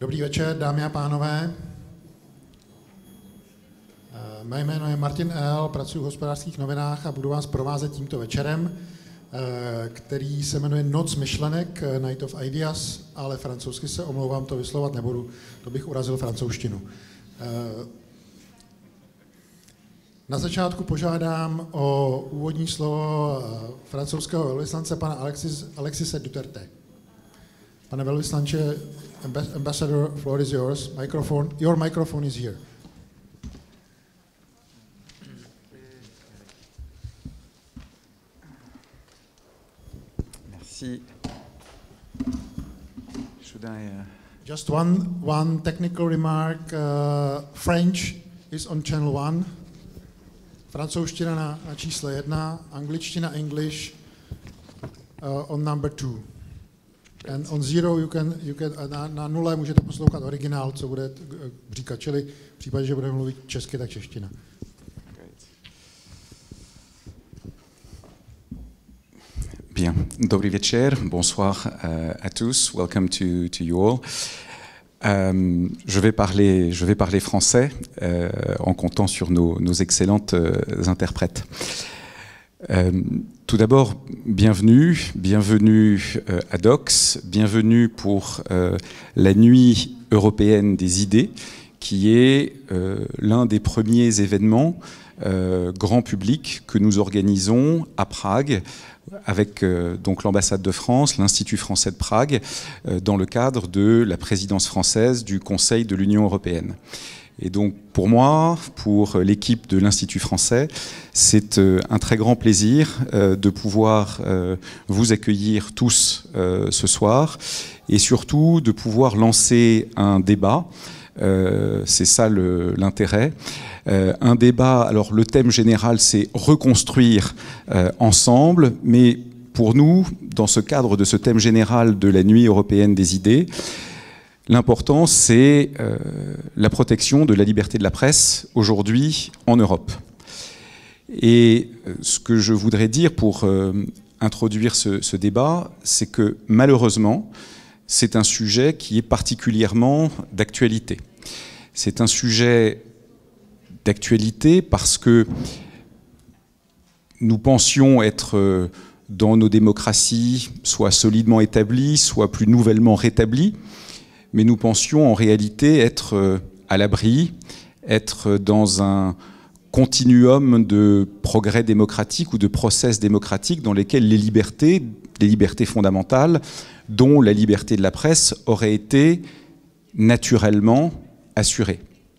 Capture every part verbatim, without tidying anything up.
Dobrý večer, dámy a pánové. Mé jméno je Martin L., pracuji v Hospodářských novinách a budu vás provázet tímto večerem, který se jmenuje Noc myšlenek, Night of Ideas, ale francouzsky se omlouvám, to vyslovovat nebudu, to bych urazil francouzštinu. Na začátku požádám o úvodní slovo francouzského velvyslance pana Alexis, Alexise Duterte. Pane velvyslanče, ambassador, floor is yours. Microphone, your microphone is here. Merci. Should I, uh... Just one, one technical remark. Uh, French is on channel one. Francouzština na, na čísle jedna, angličtina English uh, on number two. And on zero you can, you can, na, na nule můžete poslouchat originál, co bude říkat, čili v případě, že budeme mluvit česky, tak čeština. Bien, dobrý večer, bonsoir uh, à tous, welcome to, to you all. Euh, je, vais parler, je vais parler français euh, en comptant sur nos, nos excellentes euh, interprètes. Euh, tout d'abord, bienvenue, bienvenue euh, à Docs, bienvenue pour euh, la Nuit européenne des idées, qui est euh, l'un des premiers événements euh, grand public que nous organisons à Prague, avec euh, donc l'ambassade de France, l'Institut français de Prague, euh, dans le cadre de la présidence française du Conseil de l'Union européenne. Et donc pour moi, pour l'équipe de l'Institut français, c'est euh, un très grand plaisir euh, de pouvoir euh, vous accueillir tous euh, ce soir et surtout de pouvoir lancer un débat. Euh, c'est ça l'intérêt. Euh, un débat, alors le thème général c'est reconstruire euh, ensemble, mais pour nous, dans ce cadre de ce thème général de la Nuit européenne des idées, l'important c'est euh, la protection de la liberté de la presse aujourd'hui en Europe. Et euh, ce que je voudrais dire pour euh, introduire ce, ce débat, c'est que malheureusement, c'est un sujet qui est particulièrement d'actualité. C'est un sujet d'actualité parce que nous pensions être dans nos démocraties soit solidement établies, soit plus nouvellement rétablies, mais nous pensions en réalité être à l'abri, être dans un continuum de progrès démocratique ou de process démocratique dans lesquels les libertés, les libertés fondamentales, dont la liberté de la presse, auraient été naturellement assurées.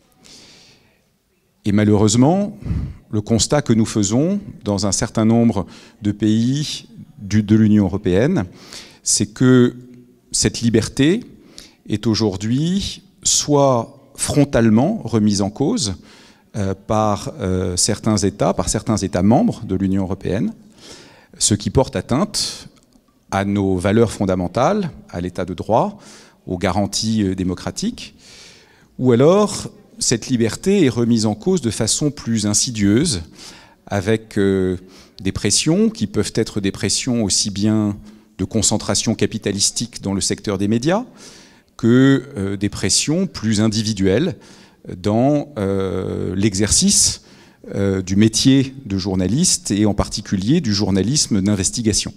Et malheureusement, le constat que nous faisons dans un certain nombre de pays du, de l'Union européenne, c'est que cette liberté est aujourd'hui soit frontalement remise en cause euh, par euh, certains États, par certains États membres de l'Union européenne, ce qui porte atteinte à nos valeurs fondamentales, à l'état de droit, aux garanties euh, démocratiques, ou alors cette liberté est remise en cause de façon plus insidieuse, avec euh, des pressions qui peuvent être des pressions aussi bien de concentration capitalistique dans le secteur des médias que euh, des pressions plus individuelles dans euh, l'exercice euh, du métier de journaliste et en particulier du journalisme d'investigation.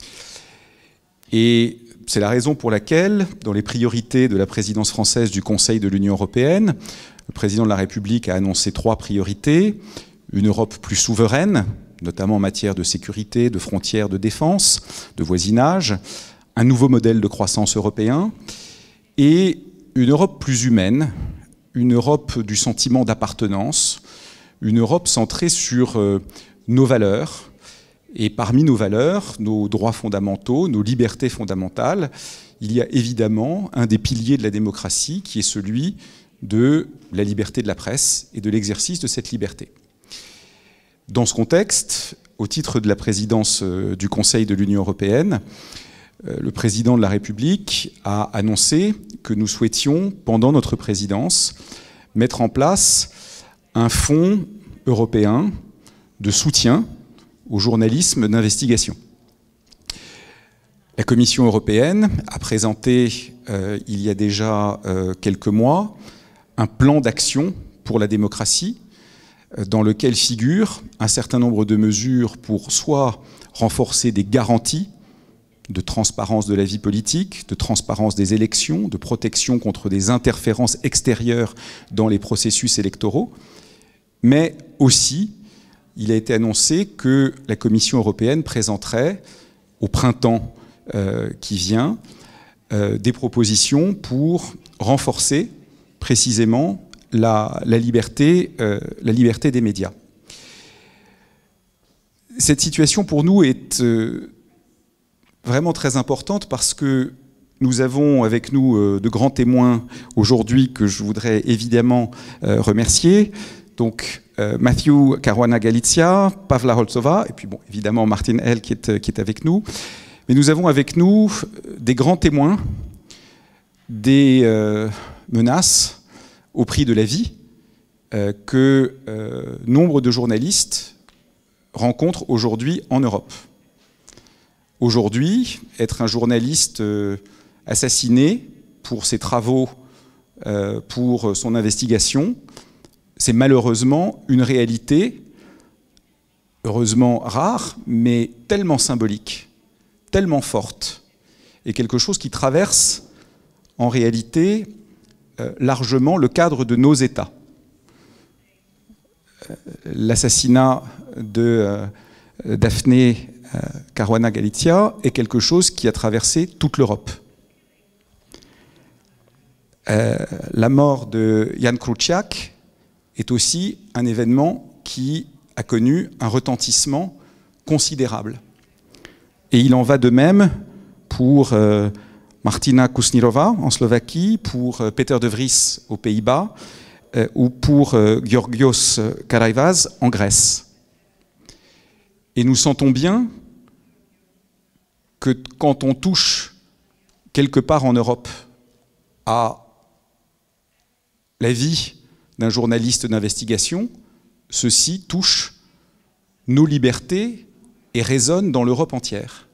Et c'est la raison pour laquelle, dans les priorités de la présidence française du Conseil de l'Union européenne, le président de la République a annoncé trois priorités. Une Europe plus souveraine, notamment en matière de sécurité, de frontières, de défense, de voisinage, un nouveau modèle de croissance européen, et une Europe plus humaine, une Europe du sentiment d'appartenance, une Europe centrée sur euh, nos valeurs, et parmi nos valeurs, nos droits fondamentaux, nos libertés fondamentales, il y a évidemment un des piliers de la démocratie qui est celui de la liberté de la presse et de l'exercice de cette liberté. Dans ce contexte, au titre de la présidence du Conseil de l'Union européenne, le président de la République a annoncé que nous souhaitions, pendant notre présidence, mettre en place un fonds européen de soutien au journalisme d'investigation. La Commission européenne a présenté, euh, il y a déjà euh, quelques mois, un plan d'action pour la démocratie, euh, dans lequel figurent un certain nombre de mesures pour soit renforcer des garanties de transparence de la vie politique, de transparence des élections, de protection contre des interférences extérieures dans les processus électoraux, mais aussi, il a été annoncé que la Commission européenne présenterait au printemps euh, qui vient euh, des propositions pour renforcer précisément la, la, liberté, euh, la liberté des médias. Cette situation pour nous est euh, vraiment très importante parce que nous avons avec nous euh, de grands témoins aujourd'hui que je voudrais évidemment euh, remercier. Donc euh, Matthew Caruana Galizia, Pavla Holcová, et puis bon, évidemment Martin Hell qui est, qui est avec nous. Mais nous avons avec nous des grands témoins des euh, menaces au prix de la vie euh, que euh, nombre de journalistes rencontrent aujourd'hui en Europe. Aujourd'hui, être un journaliste euh, assassiné pour ses travaux, euh, pour son investigation, c'est malheureusement une réalité, heureusement rare, mais tellement symbolique, tellement forte, et quelque chose qui traverse en réalité euh, largement le cadre de nos États. L'assassinat de euh, Daphné Caruana Galizia est quelque chose qui a traversé toute l'Europe. Euh, la mort de Jan Kuciak est aussi un événement qui a connu un retentissement considérable. Et il en va de même pour euh, Martina Kusnirova en Slovaquie, pour euh, Peter de Vries aux Pays-Bas euh, ou pour euh, Georgios Karaivas en Grèce. Et nous sentons bien que quand on touche quelque part en Europe à la vie d'un journaliste d'investigation, ceci touche nos libertés et résonne dans l'Europe entière.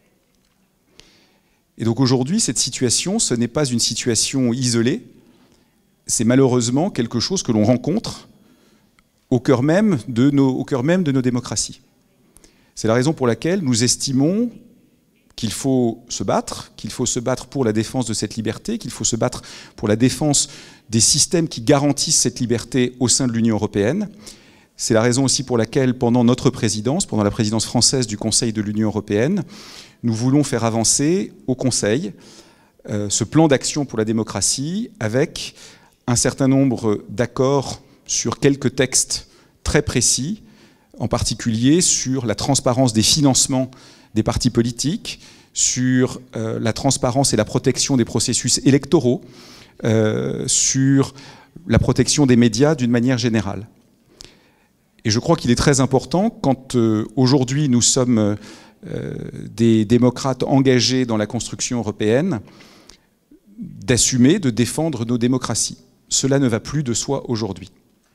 Et donc aujourd'hui, cette situation, ce n'est pas une situation isolée, c'est malheureusement quelque chose que l'on rencontre au cœur même de nos, au cœur même de nos démocraties. C'est la raison pour laquelle nous estimons qu'il faut se battre, qu'il faut se battre pour la défense de cette liberté, qu'il faut se battre pour la défense des systèmes qui garantissent cette liberté au sein de l'Union européenne. C'est la raison aussi pour laquelle, pendant notre présidence, pendant la présidence française du Conseil de l'Union européenne, nous voulons faire avancer au Conseil euh, ce plan d'action pour la démocratie avec un certain nombre d'accords sur quelques textes très précis, en particulier sur la transparence des financements des partis politiques, sur euh, la transparence et la protection des processus électoraux, euh, sur la protection des médias d'une manière générale. Et je crois qu'il est très important, quand euh, aujourd'hui nous sommes euh, des démocrates engagés dans la construction européenne, d'assumer, de défendre nos démocraties. Cela ne va plus de soi aujourd'hui.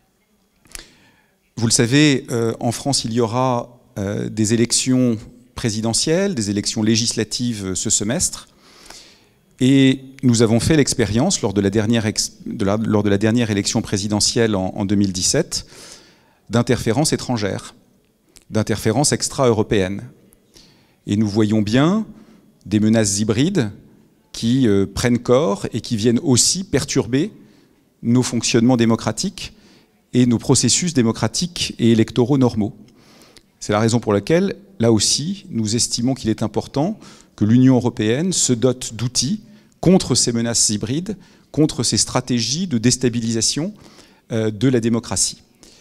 Vous le savez, euh, en France, il y aura euh, des élections présidentielles, des élections législatives ce semestre. Et nous avons fait l'expérience, lors de la dernière, ex, de la, lors de la dernière élection présidentielle en, en deux mille dix-sept, d'interférences étrangères, d'interférences extra-européennes. Et nous voyons bien des menaces hybrides qui euh, prennent corps et qui viennent aussi perturber nos fonctionnements démocratiques et nos processus démocratiques et électoraux normaux. C'est la raison pour laquelle, là aussi, nous estimons qu'il est important que l'Union européenne se dote d'outils contre ces menaces hybrides, contre ces stratégies de déstabilisation euh, de la démocratie.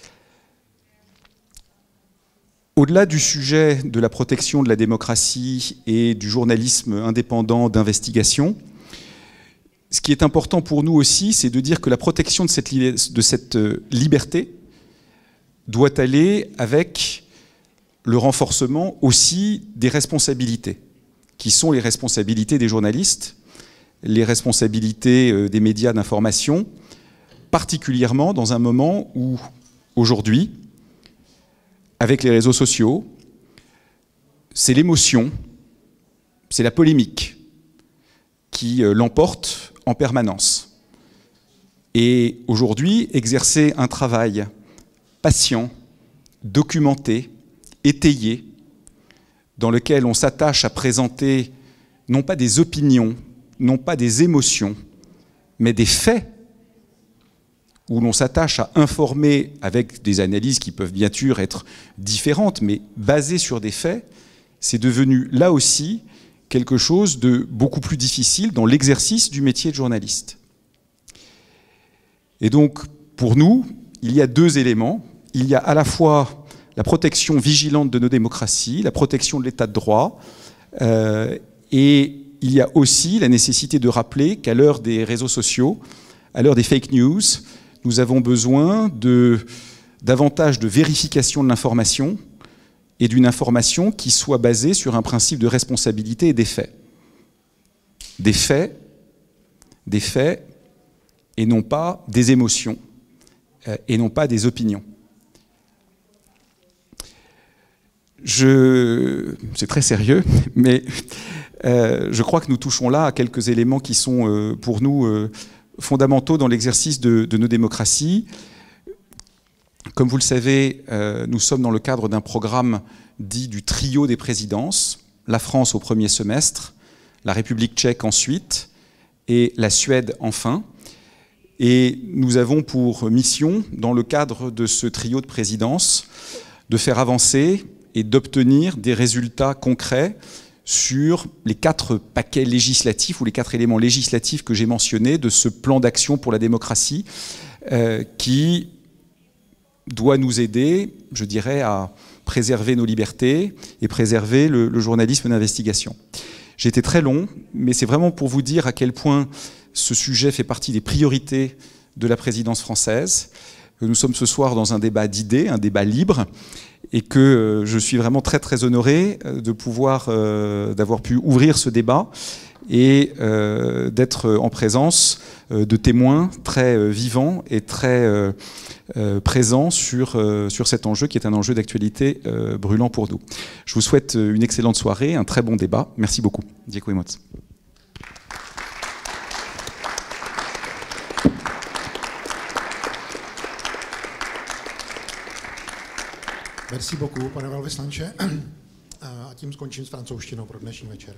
Au-delà du sujet de la protection de la démocratie et du journalisme indépendant d'investigation, ce qui est important pour nous aussi, c'est de dire que la protection de cette, de cette liberté doit aller avec le renforcement aussi des responsabilités, qui sont les responsabilités des journalistes, les responsabilités des médias d'information, particulièrement dans un moment où, aujourd'hui, avec les réseaux sociaux, c'est l'émotion, c'est la polémique qui euh, l'emportent en permanence. Et aujourd'hui, exercer un travail patient, documenté, étayé, dans lequel on s'attache à présenter non pas des opinions, non pas des émotions, mais des faits, où l'on s'attache à informer avec des analyses qui peuvent bien sûr être différentes, mais basées sur des faits, c'est devenu là aussi quelque chose de beaucoup plus difficile dans l'exercice du métier de journaliste. Et donc, pour nous, il y a deux éléments. Il y a à la fois la protection vigilante de nos démocraties, la protection de l'état de droit, euh, et il y a aussi la nécessité de rappeler qu'à l'heure des réseaux sociaux, à l'heure des fake news, nous avons besoin de davantage de vérification de l'information et d'une information qui soit basée sur un principe de responsabilité et des faits. Des faits, des faits, et non pas des émotions, euh, et non pas des opinions. Je... C'est très sérieux, mais euh, je crois que nous touchons là à quelques éléments qui sont euh, pour nous euh, fondamentaux dans l'exercice de, de nos démocraties. Comme vous le savez, euh, nous sommes dans le cadre d'un programme dit du trio des présidences, la France au premier semestre, la République tchèque ensuite, et la Suède enfin. Et nous avons pour mission, dans le cadre de ce trio de présidences, de faire avancer et d'obtenir des résultats concrets sur les quatre paquets législatifs ou les quatre éléments législatifs que j'ai mentionnés de ce plan d'action pour la démocratie euh, qui doit nous aider, je dirais, à préserver nos libertés et préserver le, le journalisme d'investigation. J'ai été très long, mais c'est vraiment pour vous dire à quel point ce sujet fait partie des priorités de la présidence française. Nous sommes ce soir dans un débat d'idées, un débat libre, et que je suis vraiment très très honoré de pouvoir, euh, d'avoir pu ouvrir ce débat et euh, d'être en présence de témoins très vivants et très euh, euh, présents sur, euh, sur cet enjeu qui est un enjeu d'actualité euh, brûlant pour nous. Je vous souhaite une excellente soirée, un très bon débat. Merci beaucoup. Děkuji moc. Merci beaucoup, pane velvyslanče. A tím skončím s francouzštinou pro dnešní večer.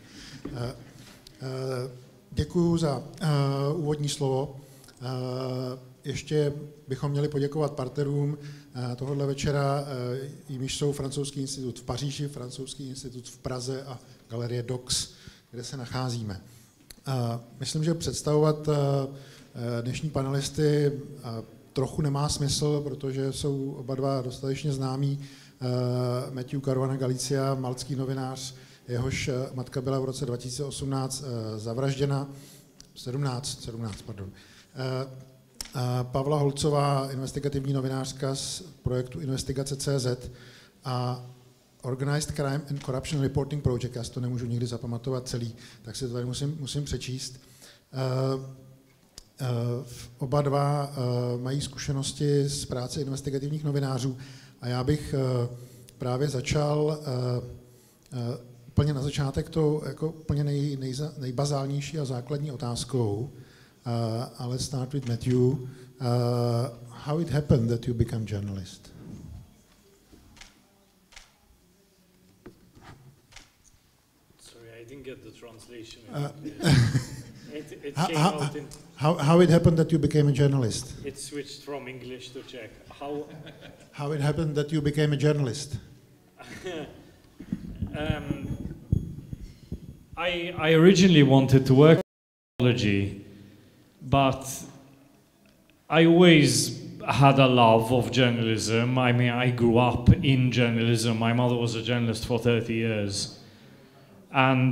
Děkuji za úvodní slovo. Ještě bychom měli poděkovat partnerům tohoto večera, jimiž jsou Francouzský institut v Paříži, Francouzský institut v Praze a Galerie Dox, kde se nacházíme. Myslím, že představovat dnešní panelisty trochu nemá smysl, protože jsou oba dva dostatečně známí. Matthew Caruana Galizia, maltský novinář, jehož matka byla v roce dva tisíce osmnáct zavražděna, sedmnáct, sedmnáct, pardon. Pavla Holcová, investigativní novinářka z projektu Investigace tečka cé zet a Organized Crime and Corruption Reporting Project, já si to nemůžu nikdy zapamatovat celý, tak si to tady musím, musím přečíst. Oba dva mají zkušenosti z práce investigativních novinářů a já bych právě začal úplně na začátek to jako úplně nej, nej, nejbazálnější a základní otázkou. Uh, let's start with Matthew. Uh, how it happened that you became journalist? Sorry, I didn't get the translation. Uh, it, it how, came how, out in, how, how it happened that you became a journalist? it switched from English to Czech. How? How it happened that you became a journalist? um, I I originally wanted to work in technology, but I always had a love of journalism. I mean, I grew up in journalism. My mother was a journalist for thirty years. And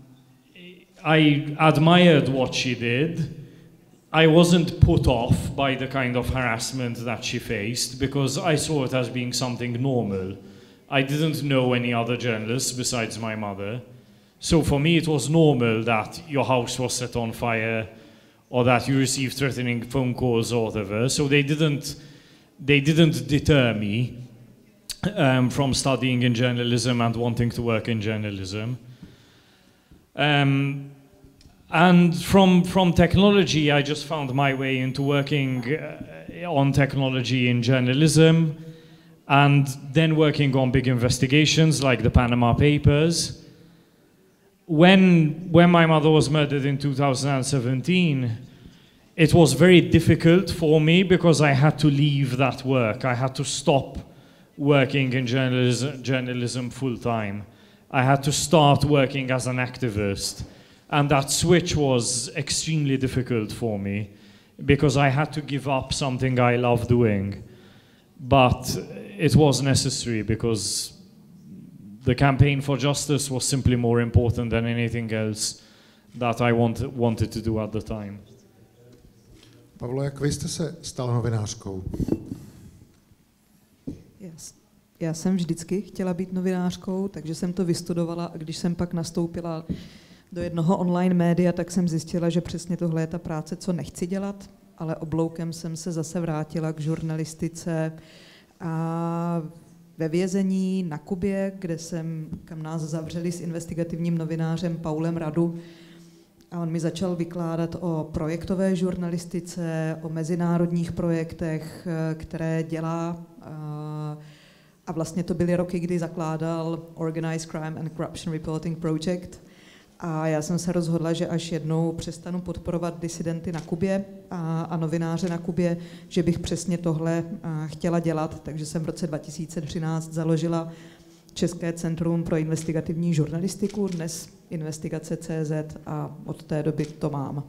I admired what she did. I wasn't put off by the kind of harassment that she faced because I saw it as being something normal. I didn't know any other journalists besides my mother. So for me, it was normal that your house was set on fire or that you received threatening phone calls or whatever. So they didn't, they didn't deter me um, from studying in journalism and wanting to work in journalism. Um, And from, from technology, I just found my way into working uh, on technology in journalism, and then working on big investigations like the Panama Papers. When, when my mother was murdered in two thousand seventeen, it was very difficult for me because I had to leave that work. I had to stop working in journalism, journalism full-time. I had to start working as an activist. And that switch was extremely difficult for me because I had to give up something I love doing. But it was necessary because the campaign for justice was simply more important than anything else that I want, wanted to do at the time. Pavlo, jak vy jste se stala novinářkou? Yes. Já jsem vždycky chtěla být novinářkou, takže jsem to vystudovala a když jsem pak nastoupila do jednoho online média, tak jsem zjistila, že přesně tohle je ta práce, co nechci dělat, ale obloukem jsem se zase vrátila k žurnalistice a ve vězení na Kubě, kde jsem, kam nás zavřeli s investigativním novinářem Paulem Radu, a on mi začal vykládat o projektové žurnalistice, o mezinárodních projektech, které dělá. A vlastně to byly roky, kdy zakládal Organized Crime and Corruption Reporting Project. A já jsem se rozhodla, že až jednou přestanu podporovat disidenty na Kubě a, a novináře na Kubě, že bych přesně tohle chtěla dělat. Takže jsem v roce dva tisíce třináct založila České centrum pro investigativní žurnalistiku, dnes investigace tečka cé zet, a od té doby to mám.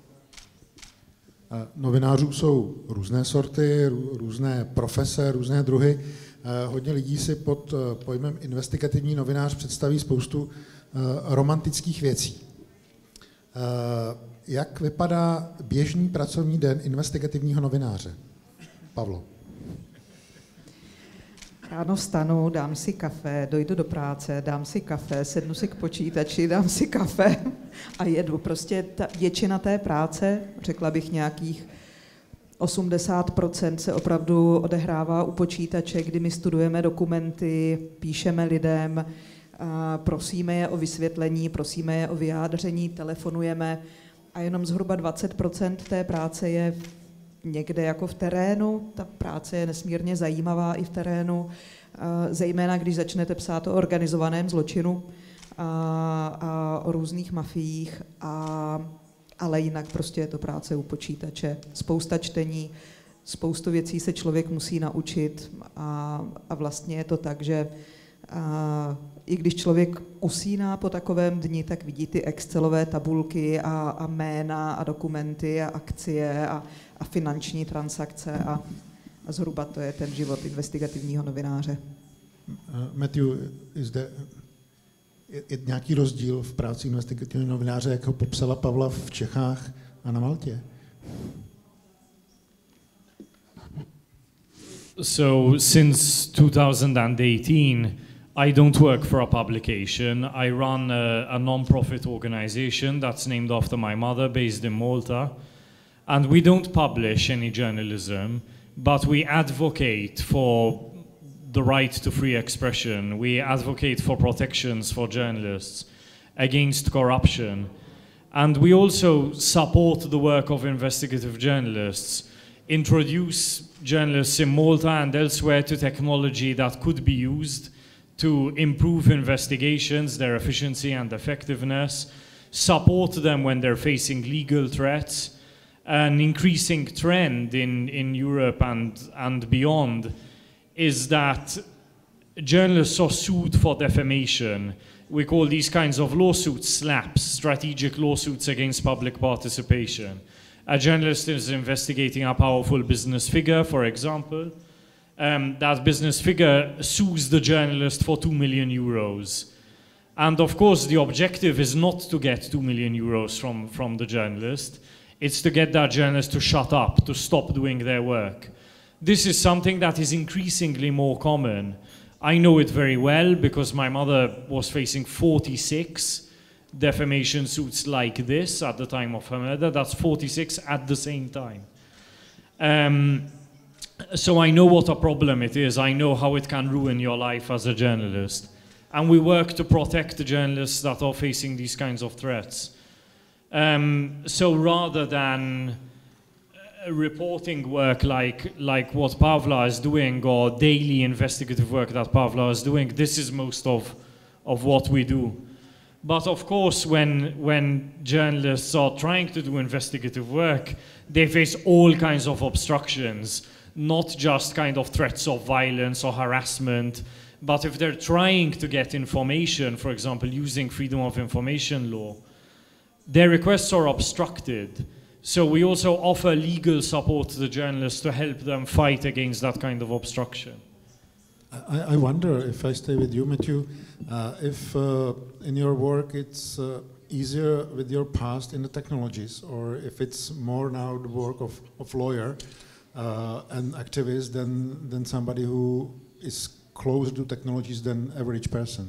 Novinářů jsou různé sorty, různé profese, různé druhy. Hodně lidí si pod pojmem investigativní novinář představí spoustu romantických věcí. Jak vypadá běžný pracovní den investigativního novináře? Pavlo. Ráno vstanu, dám si kafe, dojdu do práce, dám si kafe, sednu si k počítači, dám si kafe a jedu. Prostě ta většina té práce, řekla bych nějakých osmdesát procent se opravdu odehrává u počítače, kdy my studujeme dokumenty, píšeme lidem, prosíme je o vysvětlení, prosíme je o vyjádření, telefonujeme a jenom zhruba dvacet procent té práce je někde jako v terénu. Ta práce je nesmírně zajímavá i v terénu, zejména když začnete psát o organizovaném zločinu a, a o různých mafiích, a, ale jinak prostě je to práce u počítače. Spousta čtení, spoustu věcí se člověk musí naučit a, a vlastně je to tak, že a, i když člověk usíná po takovém dni, tak vidí ty excelové tabulky a, a jména a dokumenty a akcie a, a finanční transakce a, a zhruba to je ten život investigativního novináře. Uh, Matthew, is there, je, je nějaký rozdíl v práci investigativního novináře, jak ho popsala Pavla v Čechách a na Maltě? So since two thousand eighteen, I don't work for a publication. I run a, a non-profit organization that's named after my mother, based in Malta. And we don't publish any journalism, but we advocate for the right to free expression. We advocate for protections for journalists against corruption. And we also support the work of investigative journalists, introduce journalists in Malta and elsewhere to technology that could be used to improve investigations, their efficiency and effectiveness, support them when they're facing legal threats. An increasing trend in, in Europe and, and beyond is that journalists are sued for defamation. We call these kinds of lawsuits SLAPs, strategic lawsuits against public participation. A journalist is investigating a powerful business figure, for example. Um, that business figure sues the journalist for two million euros. And of course, the objective is not to get two million euros from, from the journalist. It's to get that journalist to shut up, to stop doing their work. This is something that is increasingly more common. I know it very well because my mother was facing forty-six defamation suits like this at the time of her murder. That's forty-six at the same time. Um, So I know what a problem it is. I know how it can ruin your life as a journalist. And we work to protect the journalists that are facing these kinds of threats. Um, so rather than reporting work like like what Pavla is doing, or daily investigative work that Pavla is doing, this is most of of what we do. But of course, when when journalists are trying to do investigative work, they face all kinds of obstructions, not just kind of threats of violence or harassment, but if they're trying to get information, for example, using freedom of information law, their requests are obstructed. So we also offer legal support to the journalists to help them fight against that kind of obstruction. I, I wonder, if I stay with you, Matthew, uh, if uh, in your work it's uh, easier with your past in the technologies, or if it's more now the work of, of lawyer uh, and activist than, than somebody who is closer to technologies than average person.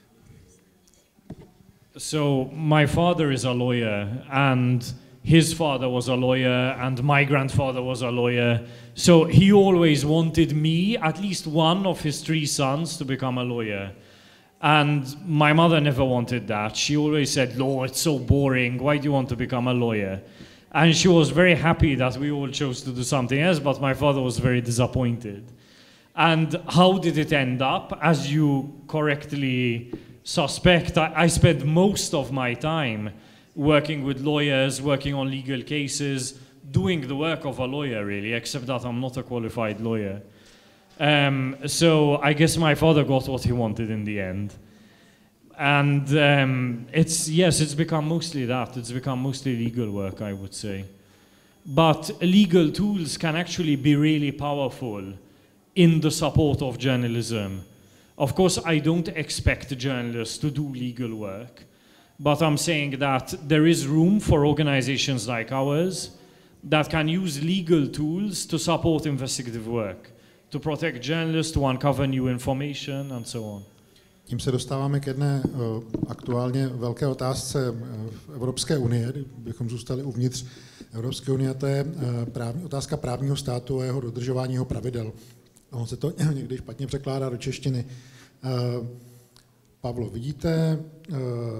So my father is a lawyer, and his father was a lawyer, and my grandfather was a lawyer. So he always wanted me, at least one of his three sons, to become a lawyer. And my mother never wanted that. She always said, law, it's so boring. Why do you want to become a lawyer? And she was very happy that we all chose to do something else, but my father was very disappointed. And how did it end up? As you correctly suspect, I, I spent most of my time working with lawyers, working on legal cases, doing the work of a lawyer, really, except that I'm not a qualified lawyer. Um, so I guess my father got what he wanted in the end. And um, it's, yes, it's become mostly that. It's become mostly legal work, I would say. But legal tools can actually be really powerful in the support of journalism. Of course, I don't expect journalists to do legal work, but I'm saying that there is room for organizations like ours that can use legal tools to support investigative work, to protect journalists, to uncover new information, and so on. Tím se dostáváme k jedné uh, aktuálně velké otázce uh, v Evropské unie, kdybychom zůstali uvnitř Evropské unie, to je uh, právní, otázka právního státu a jeho dodržování jeho pravidel. On se to někdy špatně překládá do češtiny. Uh, Pavlo, vidíte uh,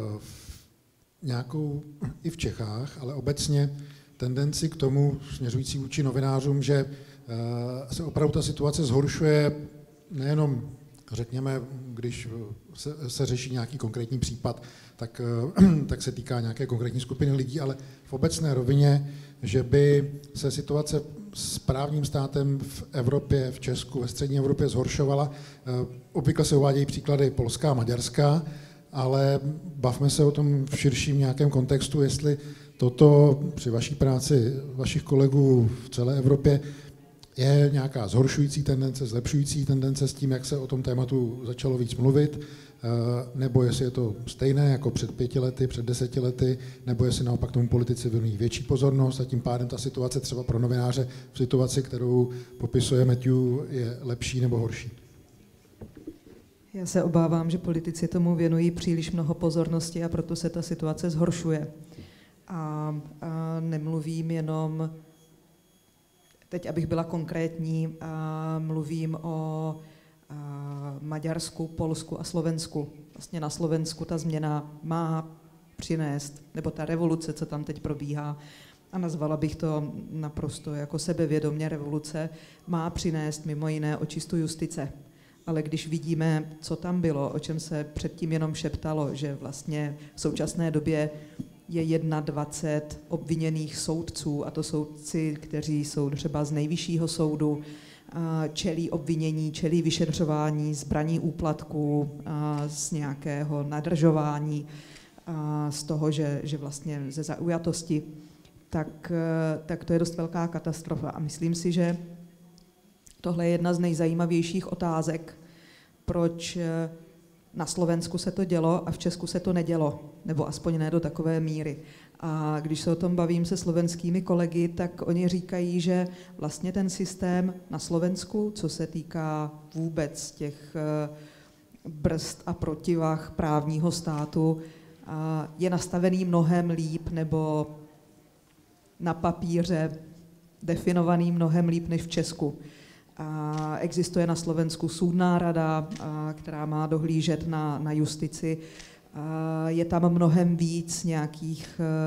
nějakou, i v Čechách, ale obecně tendenci k tomu, směřující vůči novinářům, že uh, se opravdu ta situace zhoršuje nejenom, řekněme, když se, se řeší nějaký konkrétní případ, tak, uh, tak se týká nějaké konkrétní skupiny lidí, ale v obecné rovině, že by se situace s právním státem v Evropě, v Česku, ve střední Evropě zhoršovala. Obvykle se uvádějí příklady Polska a Maďarska, ale bavme se o tom v širším nějakém kontextu, jestli toto při vaší práci vašich kolegů v celé Evropě je nějaká zhoršující tendence, zlepšující tendence s tím, jak se o tom tématu začalo víc mluvit, nebo jestli je to stejné jako před pěti lety, před deseti lety, nebo jestli naopak tomu politici věnují větší pozornost a tím pádem ta situace třeba pro novináře v situaci, kterou popisuje Matthew, je lepší nebo horší? Já se obávám, že politici tomu věnují příliš mnoho pozornosti a proto se ta situace zhoršuje. A, a nemluvím jenom, teď abych byla konkrétní, a mluvím o a Maďarsku, Polsku a Slovensku. Vlastně na Slovensku ta změna má přinést, nebo ta revoluce, co tam teď probíhá, a nazvala bych to naprosto jako sebevědomě revoluce, má přinést mimo jiné očistu justice. Ale když vidíme, co tam bylo, o čem se předtím jenom šeptalo, že vlastně v současné době je dvacet jedna obviněných soudců, a to soudci, kteří jsou třeba z nejvyššího soudu, čelí obvinění, čelí vyšetřování, zbraní úplatků, z nějakého nadržování, z toho, že, že vlastně ze zaujatosti, tak, tak to je dost velká katastrofa. A myslím si, že tohle je jedna z nejzajímavějších otázek, proč na Slovensku se to dělo a v Česku se to nedělo, nebo aspoň ne do takové míry. A když se o tom bavím se slovenskými kolegy, tak oni říkají, že vlastně ten systém na Slovensku, co se týká vůbec těch brzd a protivah právního státu, je nastavený mnohem líp, nebo na papíře definovaný mnohem líp než v Česku. A existuje na Slovensku soudná rada, která má dohlížet na, na justici. Je tam mnohem víc nějakých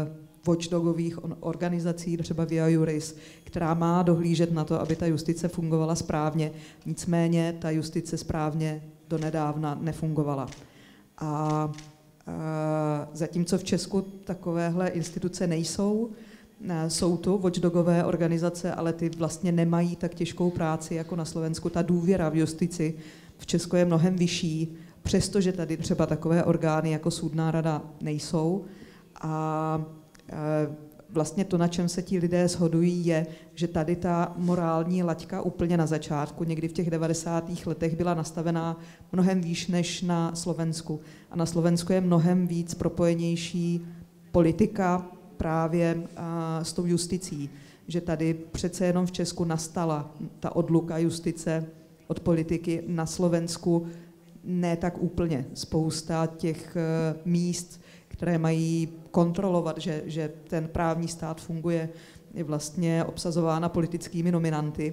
watchdogových organizací, třeba Via Juris, která má dohlížet na to, aby ta justice fungovala správně. Nicméně ta justice správně donedávna nefungovala. A, a zatímco v Česku takovéhle instituce nejsou, jsou tu watchdogové organizace, ale ty vlastně nemají tak těžkou práci jako na Slovensku. Ta důvěra v justici v Česku je mnohem vyšší, přestože tady třeba takové orgány jako Soudná rada nejsou. A vlastně to, na čem se ti lidé shodují, je, že tady ta morální laťka úplně na začátku, někdy v těch devadesátých letech, byla nastavená mnohem výš než na Slovensku. A na Slovensku je mnohem víc propojenější politika právě s tou justicí. Že tady přece jenom v Česku nastala ta odluka justice od politiky, na Slovensku ne tak úplně. Spousta těch míst, které mají kontrolovat, že, že ten právní stát funguje, je vlastně obsazována politickými nominanty.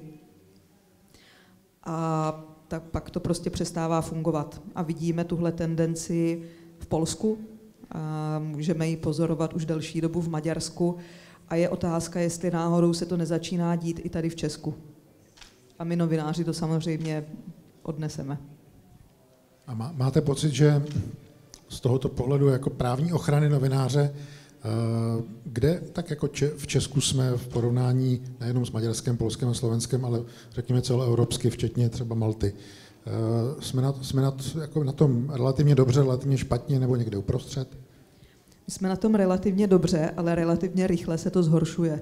A tak pak to prostě přestává fungovat. A vidíme tuhle tendenci v Polsku, a můžeme ji pozorovat už delší dobu v Maďarsku a je otázka, jestli náhodou se to nezačíná dít i tady v Česku. A my novináři to samozřejmě odneseme. A má, máte pocit, že z tohoto pohledu jako právní ochrany novináře, kde tak jako v Česku jsme v porovnání nejenom s Maďarskem, Polskem a Slovenskem, ale řekněme celoevropsky, včetně třeba Malty, jsme na, jsme na, jako na tom relativně dobře, relativně špatně nebo někde uprostřed? My jsme na tom relativně dobře, ale relativně rychle se to zhoršuje.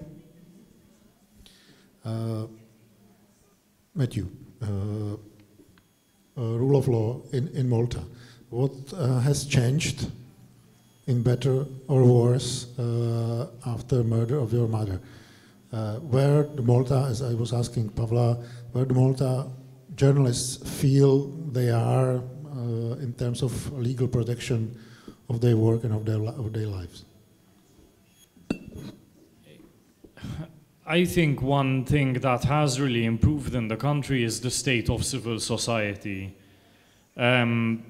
Uh, Matthew, uh, uh, rule of law in, in Malta. What uh, has changed in better or worse uh, after murder of your mother? Uh, where the Malta, as I was asking Pavla, where the Malta journalists feel they are uh, in terms of legal protection of their work and of their, of their lives? I think one thing that has really improved in the country is the state of civil society. Um,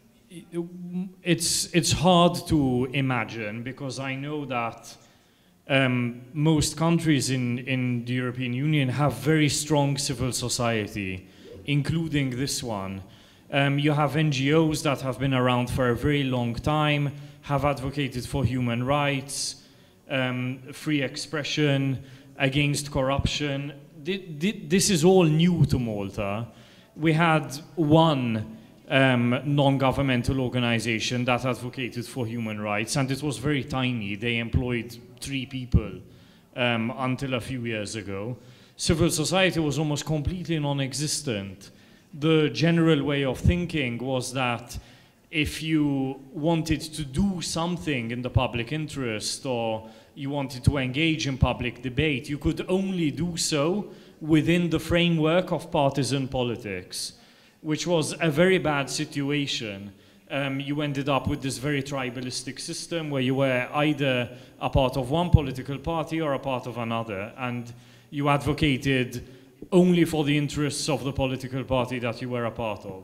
it's, it's hard to imagine because I know that um, most countries in, in the European Union have very strong civil society, including this one. Um, you have N G Os that have been around for a very long time, have advocated for human rights, um, free expression, against corruption. This is all new to Malta. We had one um, non-governmental organization that advocated for human rights, and it was very tiny. They employed three people um, until a few years ago. Civil society was almost completely non-existent. The general way of thinking was that if you wanted to do something in the public interest or you wanted to engage in public debate, you could only do so within the framework of partisan politics, which was a very bad situation. Um, you ended up with this very tribalistic system where you were either a part of one political party or a part of another, and you advocated only for the interests of the political party that you were a part of.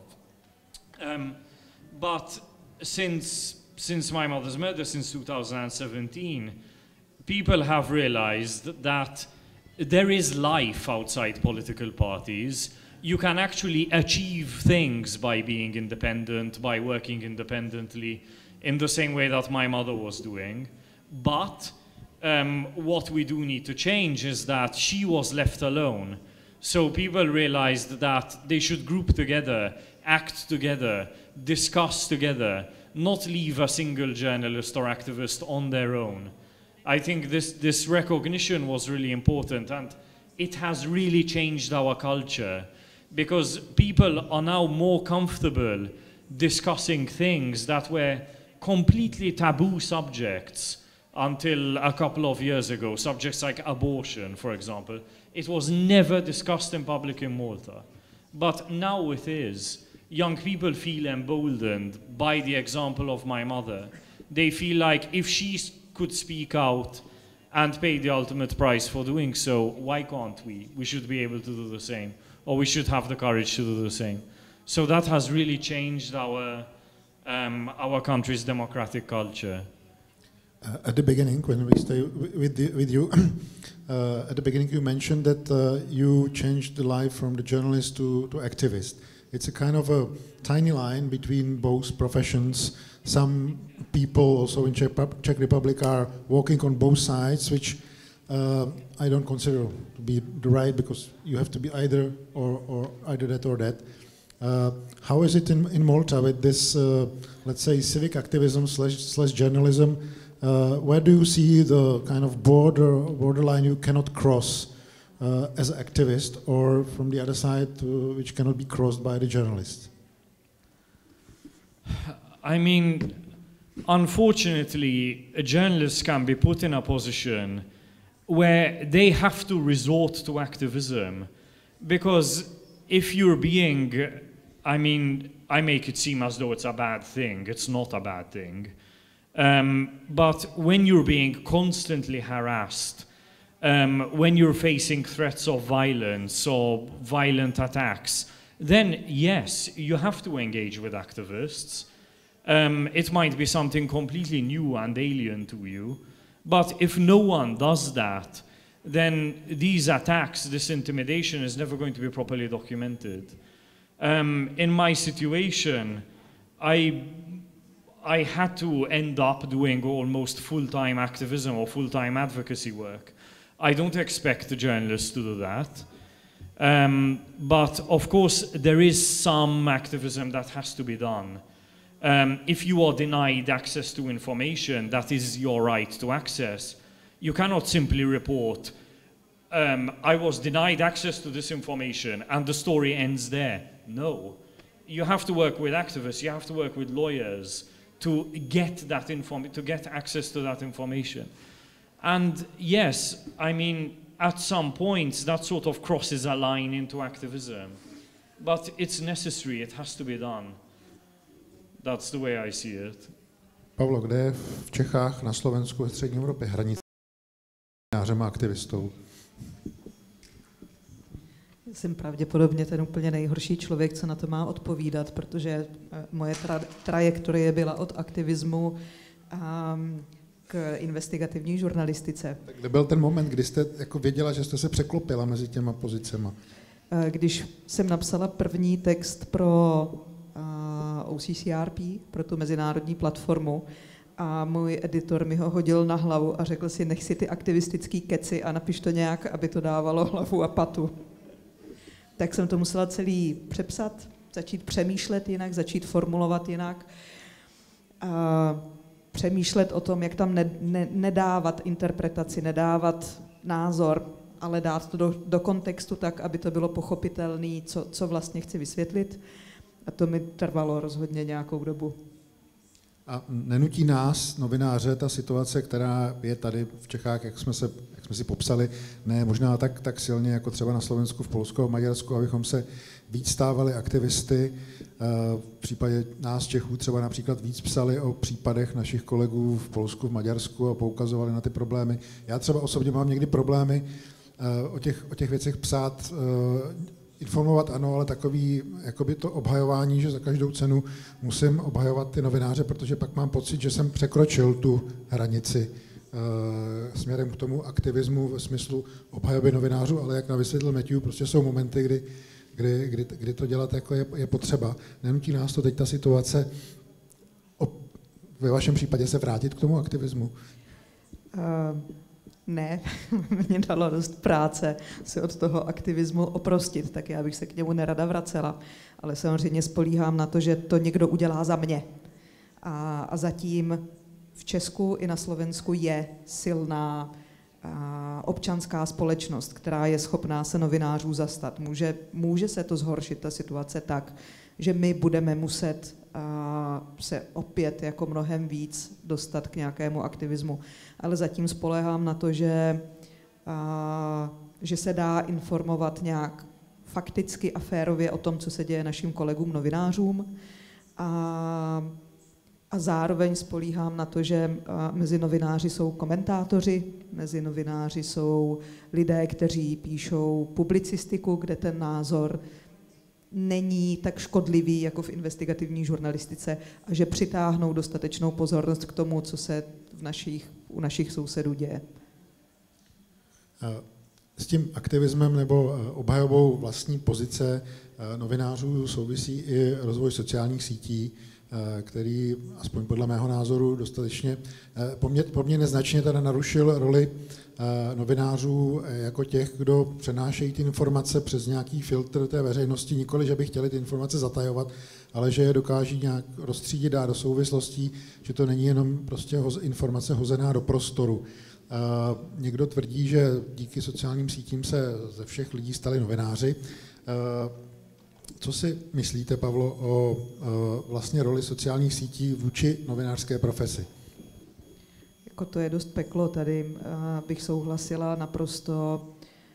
Um, but since, since my mother's murder, since two thousand seventeen, people have realized that there is life outside political parties. You can actually achieve things by being independent, by working independently, in the same way that my mother was doing. But um, what we do need to change is that she was left alone. So people realized that they should group together, act together, discuss together, not leave a single journalist or activist on their own. I think this, this recognition was really important, and it has really changed our culture, because people are now more comfortable discussing things that were completely taboo subjects until a couple of years ago, subjects like abortion, for example. It was never discussed in public in Malta. But now it is. Young people feel emboldened by the example of my mother. They feel like if she could speak out and pay the ultimate price for doing so, why can't we? We should be able to do the same, or we should have the courage to do the same. So that has really changed our, um, our country's democratic culture. Uh, at the beginning, when we stay with the, with you, uh, at the beginning you mentioned that uh, you changed the life from the journalist to, to activist. It's a kind of a tiny line between both professions. Some people also in Czech, Czech Republic are walking on both sides, which uh, I don't consider to be the right, because you have to be either or, or either that or that. Uh, how is it in, in Malta with this, uh, let's say, civic activism slash, slash journalism? Uh, where do you see the kind of border borderline you cannot cross uh, as an activist, or from the other side, uh, which cannot be crossed by the journalist? I mean, unfortunately, a journalist can be put in a position where they have to resort to activism, because if you're being, I mean, I make it seem as though it's a bad thing. It's not a bad thing. Um, but when you're being constantly harassed, um, when you're facing threats of violence or violent attacks, then yes, you have to engage with activists. Um, it might be something completely new and alien to you, but if no one does that, then these attacks, this intimidation is never going to be properly documented. Um, in my situation, I I had to end up doing almost full-time activism or full-time advocacy work. I don't expect the journalists to do that. Um, but of course, there is some activism that has to be done. Um, if you are denied access to information that is your right to access, you cannot simply report, um, I was denied access to this information and the story ends there. No. You have to work with activists, you have to work with lawyers, to get that inform to get access to that information. And yes, I mean, at some points that sort of crosses a line into activism, but it's necessary, it has to be done. That's the way I see it. Pavlo, kde je v Čechách, na Slovensku, ve střední Evropě hranice mezi novinářem a aktivistou? Jsem pravděpodobně ten úplně nejhorší člověk, co na to má odpovídat, protože moje tra- trajektorie byla od aktivismu um, k investigativní žurnalistice. Tak kde byl ten moment, kdy jste jako věděla, že jste se překlopila mezi těma pozicema? Když jsem napsala první text pro uh, O C C R P, pro tu mezinárodní platformu, a můj editor mi ho hodil na hlavu a řekl si, nech si ty aktivistický keci a napiš to nějak, aby to dávalo hlavu a patu. Tak jsem to musela celý přepsat, začít přemýšlet jinak, začít formulovat jinak. A přemýšlet o tom, jak tam ne, ne, nedávat interpretaci, nedávat názor, ale dát to do, do kontextu tak, aby to bylo pochopitelné, co, co vlastně chci vysvětlit. A to mi trvalo rozhodně nějakou dobu. A nenutí nás, novináře, ta situace, která je tady v Čechách, jak jsme, se, jak jsme si popsali, ne možná tak, tak silně jako třeba na Slovensku, v Polsku a v Maďarsku, abychom se víc stávali aktivisty. V případě nás Čechů třeba například víc psali o případech našich kolegů v Polsku, v Maďarsku a poukazovali na ty problémy. Já třeba osobně mám někdy problémy o těch, o těch věcech psát, informovat ano, ale takový jakoby to obhajování, že za každou cenu musím obhajovat ty novináře, protože pak mám pocit, že jsem překročil tu hranici e, směrem k tomu aktivismu ve smyslu obhajoby novinářů, ale jak vysvětlil Matthew, prostě jsou momenty, kdy, kdy, kdy, kdy to dělat jako je, je potřeba. Nenutí nás to teď ta situace op, ve vašem případě se vrátit k tomu aktivismu? Uh... Ne, mě dalo dost práce se od toho aktivismu oprostit, tak já bych se k němu nerada vracela, ale samozřejmě spolíhám na to, že to někdo udělá za mě. A, a zatím v Česku i na Slovensku je silná a, občanská společnost, která je schopná se novinářů zastat. Může, může se to zhoršit, ta situace, tak, že my budeme muset a, se opět jako mnohem víc dostat k nějakému aktivismu. Ale zatím spoléhám na to, že, a, že se dá informovat nějak fakticky a férově o tom, co se děje našim kolegům novinářům. A, a zároveň spolíhám na to, že mezi novináři jsou komentátoři, mezi novináři jsou lidé, kteří píšou publicistiku, kde ten názor není tak škodlivý jako v investigativní žurnalistice a že přitáhnou dostatečnou pozornost k tomu, co se v našich, u našich sousedů děje. S tím aktivismem nebo obhajobou vlastní pozice novinářů souvisí i rozvoj sociálních sítí, který, aspoň podle mého názoru, dostatečně poměrně značně teda narušil roli novinářů jako těch, kdo přenášejí ty informace přes nějaký filtr té veřejnosti, nikoli, že by chtěli ty informace zatajovat, ale že je dokáží nějak rozstřídit, dát do souvislostí, že to není jenom prostě informace hozená do prostoru. Někdo tvrdí, že díky sociálním sítím se ze všech lidí stali novináři. Co si myslíte, Pavlo, o vlastně roli sociálních sítí vůči novinářské profesi? Jako to je dost peklo, tady bych souhlasila naprosto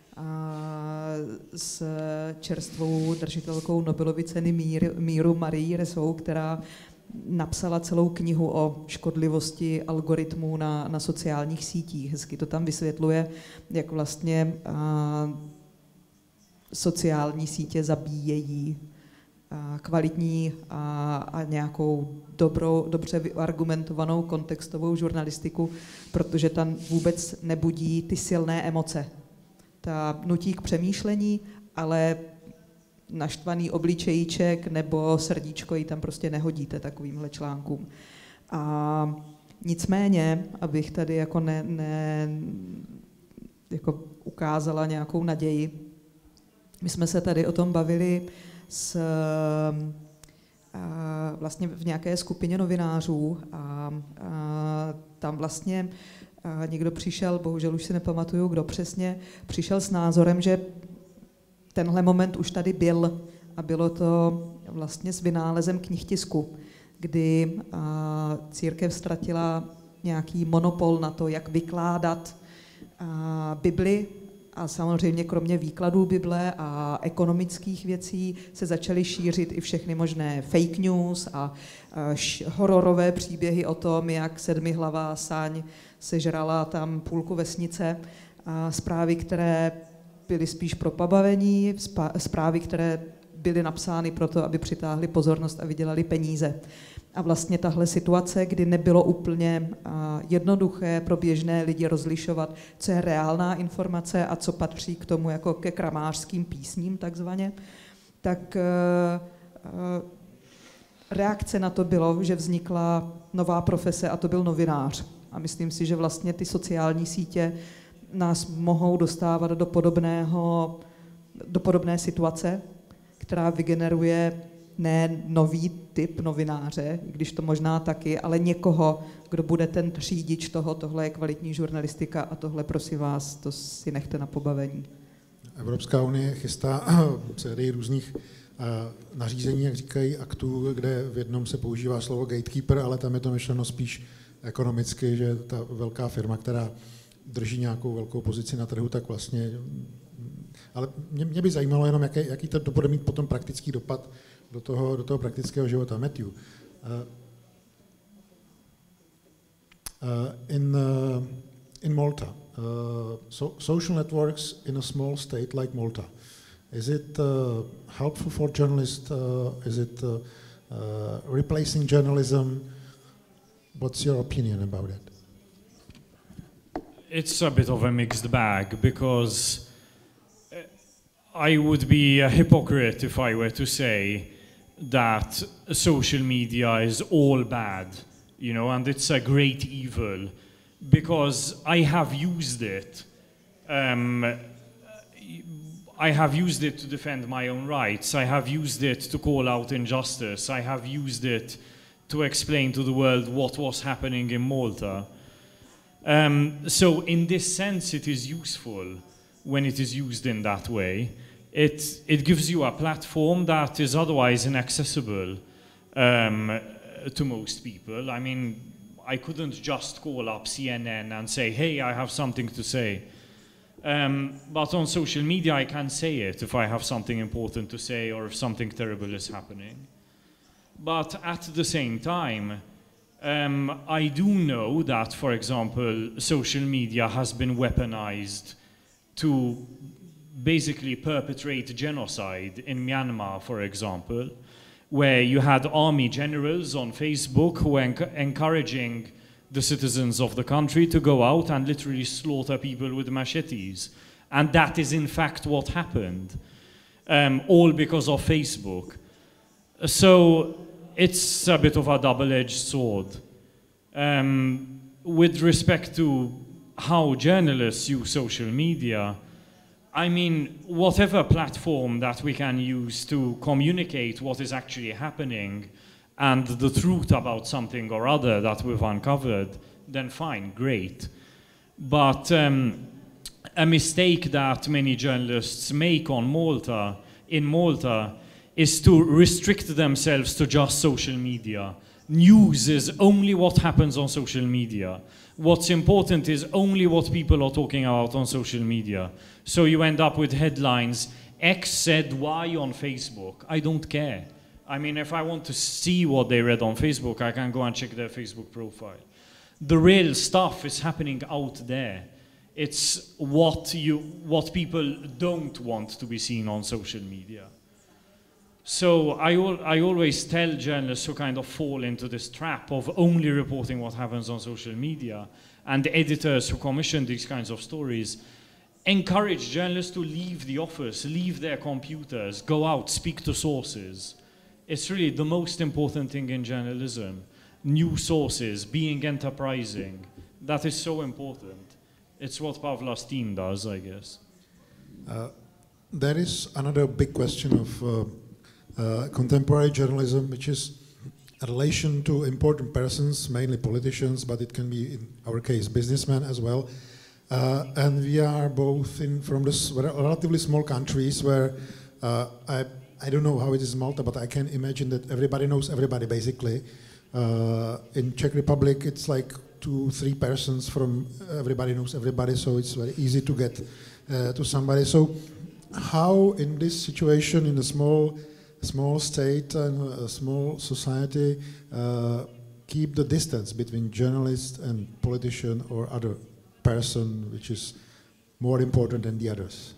s čerstvou držitelkou Nobelovy ceny mír, míru Marii Resou, která napsala celou knihu o škodlivosti algoritmů na, na sociálních sítích. Hezky to tam vysvětluje, jak vlastně a, sociální sítě zabíjejí a, kvalitní a, a nějakou dobrou, dobře argumentovanou kontextovou žurnalistiku, protože tam vůbec nebudí ty silné emoce. Ta nutí k přemýšlení, ale naštvaný obličejíček nebo srdíčko ji tam prostě nehodíte takovýmhle článkům. A nicméně, abych tady jako, ne, ne, jako ukázala nějakou naději, my jsme se tady o tom bavili s, a, vlastně v nějaké skupině novinářů a, a tam vlastně a někdo přišel, bohužel už si nepamatuju, kdo přesně, přišel s názorem, že tenhle moment už tady byl a bylo to vlastně s vynálezem knihtisku, kdy a, církev ztratila nějaký monopol na to, jak vykládat a, Bibli a samozřejmě kromě výkladů Bible a ekonomických věcí se začaly šířit i všechny možné fake news a, a š, hororové příběhy o tom, jak sedmihlavá saň sežrala tam půlku vesnice a zprávy, které byly spíš pro pobavení, zprávy, které byly napsány proto, aby přitáhly pozornost a vydělali peníze. A vlastně tahle situace, kdy nebylo úplně jednoduché pro běžné lidi rozlišovat, co je reálná informace a co patří k tomu jako ke kramářským písním takzvaně, tak reakce na to bylo, že vznikla nová profese a to byl novinář. A myslím si, že vlastně ty sociální sítě nás mohou dostávat do podobného, do podobné situace, která vygeneruje ne nový typ novináře, když to možná taky, ale někoho, kdo bude ten třídič toho, tohle je kvalitní žurnalistika a tohle prosím vás, to si nechte na pobavení. Evropská unie chystá sérii různých nařízení, jak říkají, aktů, kde v jednom se používá slovo gatekeeper, ale tam je to myšleno spíš ekonomicky, že ta velká firma, která drží nějakou velkou pozici na trhu, tak vlastně... Ale mě, mě by zajímalo jenom, jaký, jaký to bude mít potom praktický dopad do toho, do toho praktického života. Matthew, uh, uh, in, uh, in Malta, uh, so, social networks in a small state like Malta, is it uh, helpful for journalists? Uh, is it uh, uh, replacing journalism? What's your opinion about it? It's a bit of a mixed bag because I would be a hypocrite if I were to say that social media is all bad, you know, and it's a great evil, because I have used it. Um, I have used it to defend my own rights. I have used it to call out injustice. I have used it to explain to the world what was happening in Malta. Um, so in this sense, it is useful when it is used in that way. It, it gives you a platform that is otherwise inaccessible um, to most people. I mean, I couldn't just call up C N N and say, hey, I have something to say. Um, but on social media, I can say it if I have something important to say or if something terrible is happening. But at the same time, um, I do know that, for example, social media has been weaponized to basically perpetrate genocide in Myanmar, for example, where you had army generals on Facebook who were enc- encouraging the citizens of the country to go out and literally slaughter people with machetes. And that is in fact what happened, um, all because of Facebook. So it's a bit of a double-edged sword. Um, with respect to how journalists use social media, I mean, whatever platform that we can use to communicate what is actually happening and the truth about something or other that we've uncovered, then fine, great. But um, a mistake that many journalists make on Malta, in Malta, is to restrict themselves to just social media. News is only what happens on social media. What's important is only what people are talking about on social media. So you end up with headlines, X said Y on Facebook. I don't care. I mean, if I want to see what they read on Facebook, I can go and check their Facebook profile. The real stuff is happening out there. It's what you, what people don't want to be seen on social media. So I, al I always tell journalists who kind of fall into this trap of only reporting what happens on social media, and the editors who commission these kinds of stories, encourage journalists to leave the office, leave their computers, go out, speak to sources. It's really the most important thing in journalism. New sources, being enterprising. That is so important. It's what Pavla's team does, I guess. Uh, there is another big question of uh, uh, contemporary journalism, which is a relation to important persons, mainly politicians, but it can be, in our case, businessmen as well. Uh, and we are both in from this relatively small countries where uh, I, I don't know how it is in Malta, but I can imagine that everybody knows everybody, basically. Uh, in Czech Republic, it's like two, three persons from everybody knows everybody, so it's very easy to get uh, to somebody. So how in this situation, in a small, small state and a small society, uh, keep the distance between journalist and politician or other person which is more important than the others?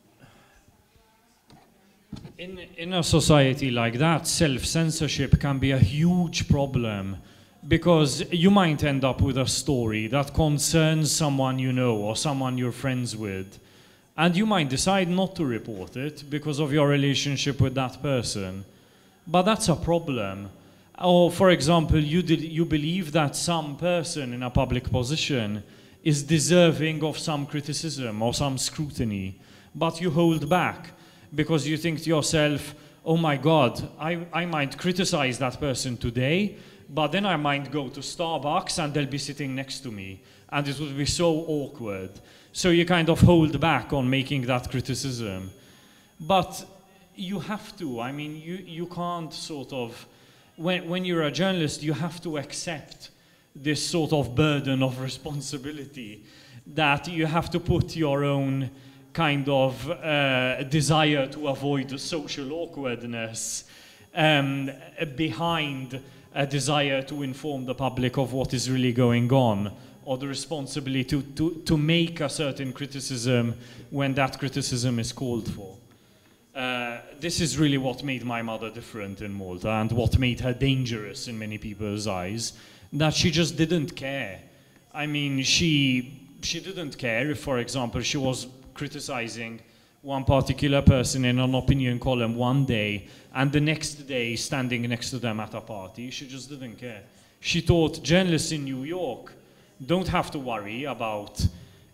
In, in a society like that, self-censorship can be a huge problem, because you might end up with a story that concerns someone you know or someone you're friends with, and you might decide not to report it because of your relationship with that person. But that's a problem. Or, for example, you, did, you believe that some person in a public position is deserving of some criticism or some scrutiny, but you hold back because you think to yourself, oh my God, I, I might criticize that person today, but then I might go to Starbucks and they'll be sitting next to me, and it would be so awkward. So you kind of hold back on making that criticism. But you have to, I mean, you, you can't sort of, when, when you're a journalist, you have to accept this sort of burden of responsibility, that you have to put your own kind of uh, desire to avoid social awkwardness um, behind a desire to inform the public of what is really going on, or the responsibility to, to, to make a certain criticism when that criticism is called for. Uh, this is really what made my mother different in Malta, and what made her dangerous in many people's eyes, that she just didn't care. I mean, she, she didn't care if, for example, she was criticizing one particular person in an opinion column one day, and the next day standing next to them at a party. She just didn't care. She thought journalists in New York don't have to worry about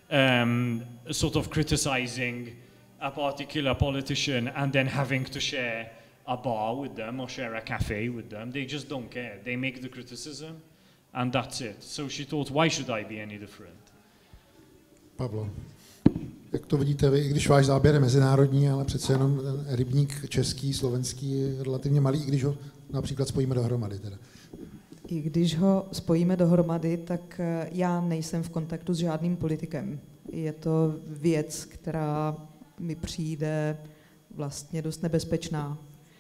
um, sort of criticizing a particular politician and then having to share a bar with them or share a cafe with them. They just don't care. They make the criticism, and that's it. So she thought, why should I be any different? Pavlo, jak to vidíte vy, i když váš záběr je mezinárodní, ale přece jenom ten rybník český, slovenský je relativně malý, i když ho například spojíme dohromady. Teda. I když ho spojíme dohromady, tak já nejsem v kontaktu s žádným politikem. Je to věc, která mi přijde vlastně dost nebezpečná.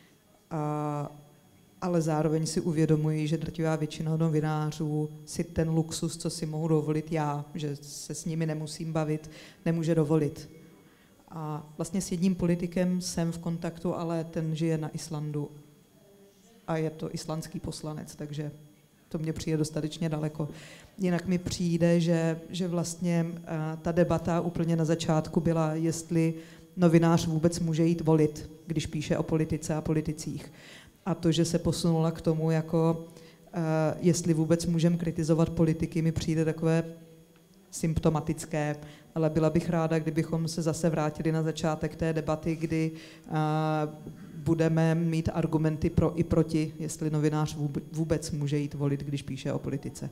A, ale zároveň si uvědomuji, že drtivá většina novinářů si ten luxus, co si mohu dovolit já, že se s nimi nemusím bavit, nemůže dovolit. A vlastně s jedním politikem jsem v kontaktu, ale ten žije na Islandu a je to islandský poslanec, takže to mně přijde dostatečně daleko. Jinak mi přijde, že, že vlastně ta debata úplně na začátku byla, jestli novinář vůbec může jít volit, když píše o politice a politicích. A to, že se posunula k tomu, jako jestli vůbec můžeme kritizovat politiky, mi přijde takové symptomatické, ale byla bych ráda, kdybychom se zase vrátili na začátek té debaty, kdy uh, budeme mít argumenty pro i proti, jestli novinář vůbec může jít volit, když píše o politice.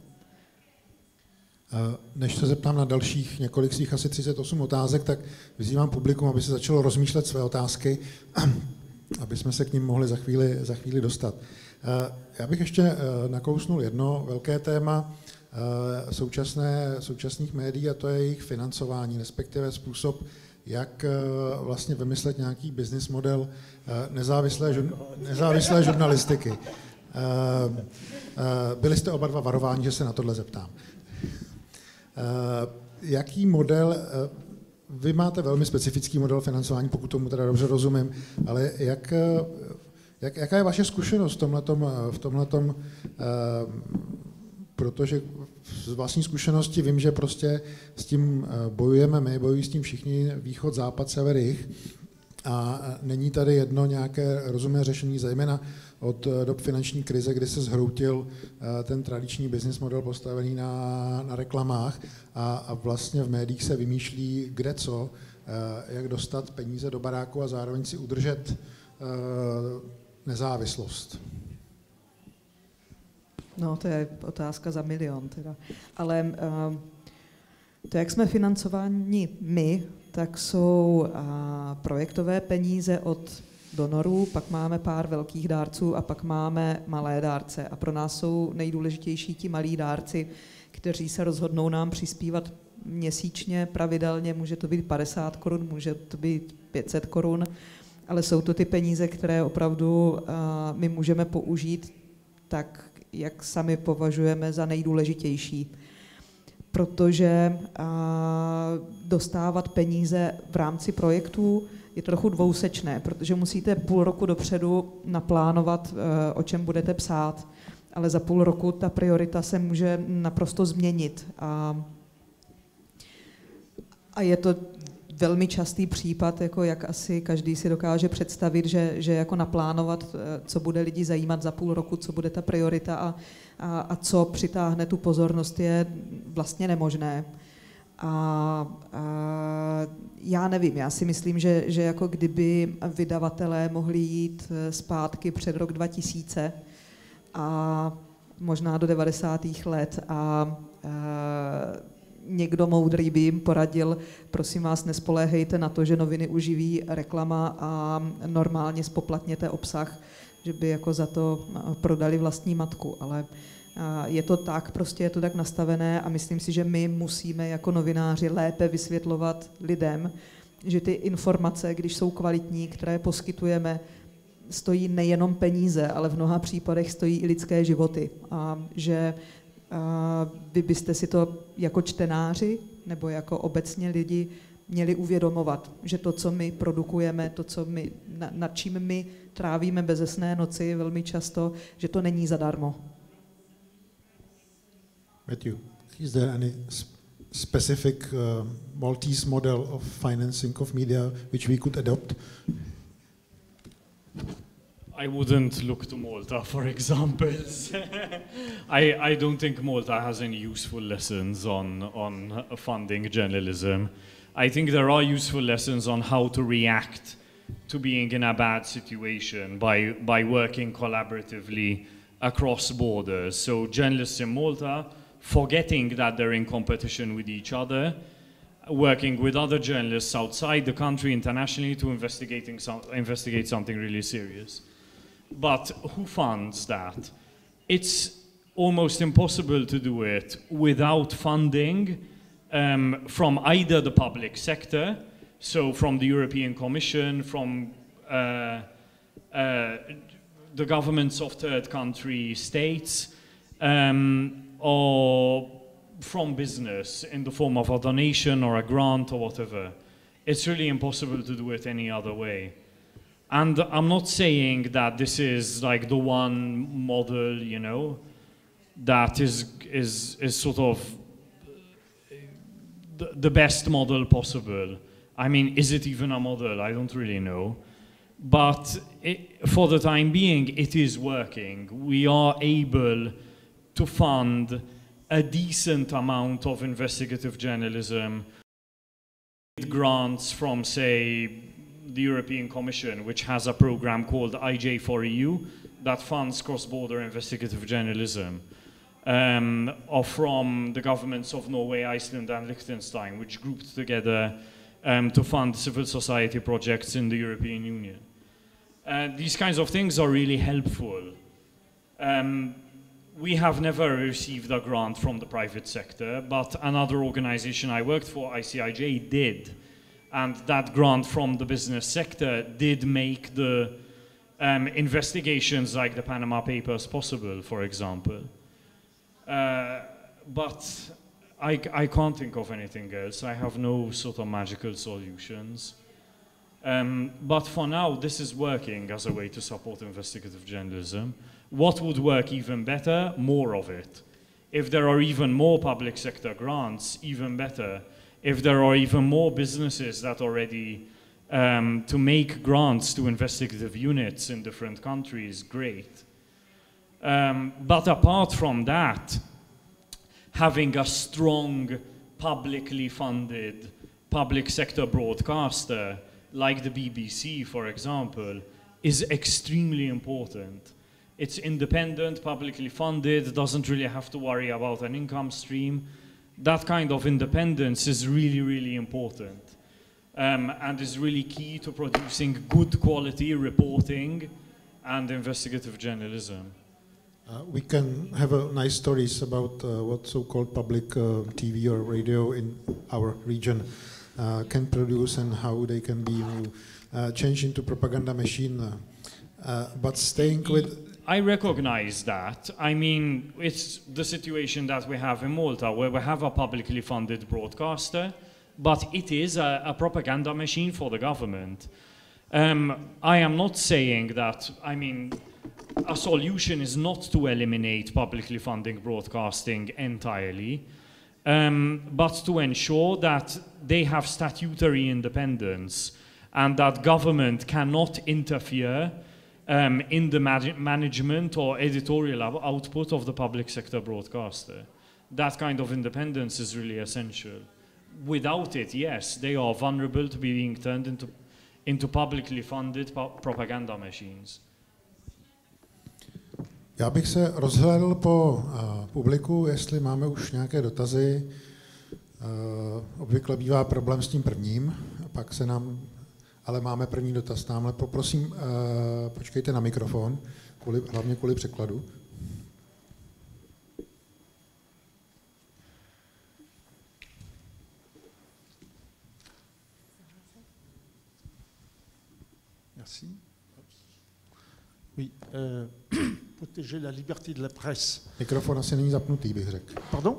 Než se zeptám na dalších několik svých asi třicet osm otázek, tak vyzývám publikum, aby se začalo rozmýšlet své otázky, aby jsme se k nim mohli za chvíli, za chvíli dostat. Já bych ještě nakousnul jedno velké téma současné, současných médií, a to je jejich financování, respektive způsob, jak vlastně vymyslet nějaký business model nezávislé, nezávislé žurnalistiky. Byli jste oba dva varováni, že se na tohle zeptám. Jaký model, vy máte velmi specifický model financování, pokud tomu teda dobře rozumím, ale jak, jak, jaká je vaše zkušenost v tomhletom, v tomhletom, protože z vlastní zkušenosti vím, že prostě s tím bojujeme my, bojují s tím všichni, východ, západ, sever, jih, a není tady jedno nějaké rozumné řešení, zejména od dob finanční krize, kdy se zhroutil ten tradiční business model postavený na, na reklamách a, a vlastně v médiích se vymýšlí kde co, jak dostat peníze do baráku a zároveň si udržet nezávislost. No, to je otázka za milion teda. Ale to, jak jsme financováni my, tak jsou projektové peníze od donorů, pak máme pár velkých dárců a pak máme malé dárce. A pro nás jsou nejdůležitější ti malí dárci, kteří se rozhodnou nám přispívat měsíčně, pravidelně, může to být padesát korun, může to být pět set korun, ale jsou to ty peníze, které opravdu uh, my můžeme použít tak, jak sami považujeme za nejdůležitější. Protože uh, dostávat peníze v rámci projektů je trochu dvousečné, protože musíte půl roku dopředu naplánovat, uh, o čem budete psát, ale za půl roku ta priorita se může naprosto změnit. A, a je to velmi častý případ, jako jak asi každý si dokáže představit, že, že jako naplánovat, co bude lidi zajímat za půl roku, co bude ta priorita a, a, a co přitáhne tu pozornost, je vlastně nemožné. A, a já nevím, já si myslím, že, že jako kdyby vydavatelé mohli jít zpátky před rok dva tisíce a možná do devadesátých let a, a někdo moudrý by jim poradil, prosím vás, nespoléhejte na to, že noviny uživí reklama a normálně spoplatněte obsah, že by jako za to prodali vlastní matku, ale je to tak, prostě je to tak nastavené a myslím si, že my musíme jako novináři lépe vysvětlovat lidem, že ty informace, když jsou kvalitní, které poskytujeme, stojí nejenom peníze, ale v mnoha případech stojí i lidské životy a že Uh, vy byste si to jako čtenáři nebo jako obecně lidi měli uvědomovat, že to, co my produkujeme, to, co my, na, nad čím my trávíme bezesné noci velmi často, že to není zadarmo. Matthew, is there any specific uh, Maltese model of financing of media which we could adopt? I wouldn't look to Malta for examples. I, I don't think Malta has any useful lessons on, on funding journalism. I think there are useful lessons on how to react to being in a bad situation by, by working collaboratively across borders. So journalists in Malta, forgetting that they're in competition with each other, working with other journalists outside the country internationally to investigating some, investigate something really serious. But who funds that? It's almost impossible to do it without funding um, from either the public sector, so from the European Commission, from uh, uh, the governments of third country states, um, or from business in the form of a donation or a grant or whatever. it's really impossible to do it any other way. And I'm not saying that this is like the one model, you know, that is is is sort of the, the best model possible. I mean, is it even a model? I don't really know. But it, for the time being, it is working. We are able to fund a decent amount of investigative journalism with grants from, say, the European Commission, which has a program called I J four E U that funds cross-border investigative journalism, um, or from the governments of Norway, Iceland, and Liechtenstein, which grouped together um, to fund civil society projects in the European Union. Uh, these kinds of things are really helpful. Um, we have never received a grant from the private sector, but another organization I worked for, I C I J, did. And that grant from the business sector did make the um, investigations like the Panama Papers possible, for example. Uh, but I, I can't think of anything else. I have no sort of magical solutions. Um, but for now, this is working as a way to support investigative journalism. What would work even better? More of it. If there are even more public sector grants, even better. If there are even more businesses that are ready um, to make grants to investigative units in different countries, great. Um, but apart from that, having a strong, publicly funded public sector broadcaster, like the B B C, for example, is extremely important. It's independent, publicly funded, doesn't really have to worry about an income stream. That kind of independence is really, really important, um, and is really key to producing good quality reporting and investigative journalism. Uh, we can have uh, nice stories about uh, what so-called public uh, T V or radio in our region uh, can produce and how they can be uh, changed into propaganda machine. Uh, uh, but staying with... I recognize that. I mean, it's the situation that we have in Malta, where we have a publicly funded broadcaster, but it is a, a propaganda machine for the government. Um, I am not saying that, I mean, a solution is not to eliminate publicly funded broadcasting entirely, um, but to ensure that they have statutory independence and that government cannot interfere Um, in the management or editorial output of the public sector broadcaster. That kind of independence is really essential. Without it, yes, they are vulnerable to being turned into, into publicly funded propaganda machines. Já bych se rozhlédl po uh, publiku, jestli máme už nějaké dotazy. Uh, obvykle bývá problém s tím prvním, pak se nám... Ale máme první dotaz tamhle. Poprosím, uh, počkejte na mikrofon, kvůli, hlavně kvůli překladu. Merci. Oui, euh, protéger la liberté de la presse. Mikrofon asi není zapnutý, bych řekl. Pardon?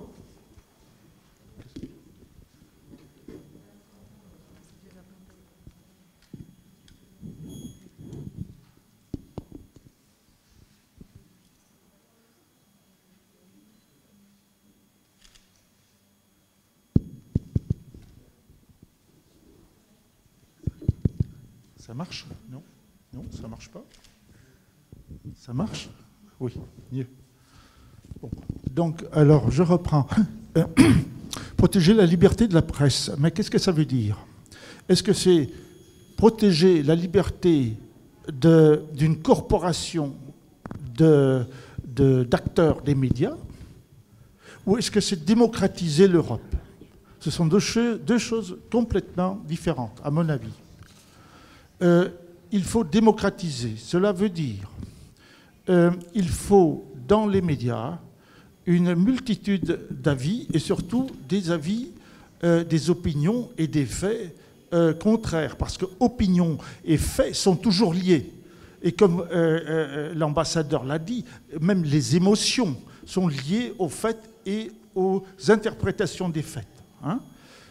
Ça marche? Non? Non, ça marche pas? Ça marche? Oui, mieux. Bon. Donc, alors, je reprends. Protéger la liberté de la presse. Mais qu'est-ce que ça veut dire? Est-ce que c'est protéger la liberté d'une corporation de, de, d'acteurs des médias? Ou est-ce que c'est démocratiser l'Europe? Ce sont deux, che- deux choses complètement différentes, à mon avis. Euh, il faut démocratiser. Cela veut dire euh, il faut, dans les médias, une multitude d'avis et surtout des avis, euh, des opinions et des faits euh, contraires. Parce que opinions et faits sont toujours liés. Et comme euh, euh, l'ambassadeur l'a dit, même les émotions sont liées aux faits et aux interprétations des faits. Hein ?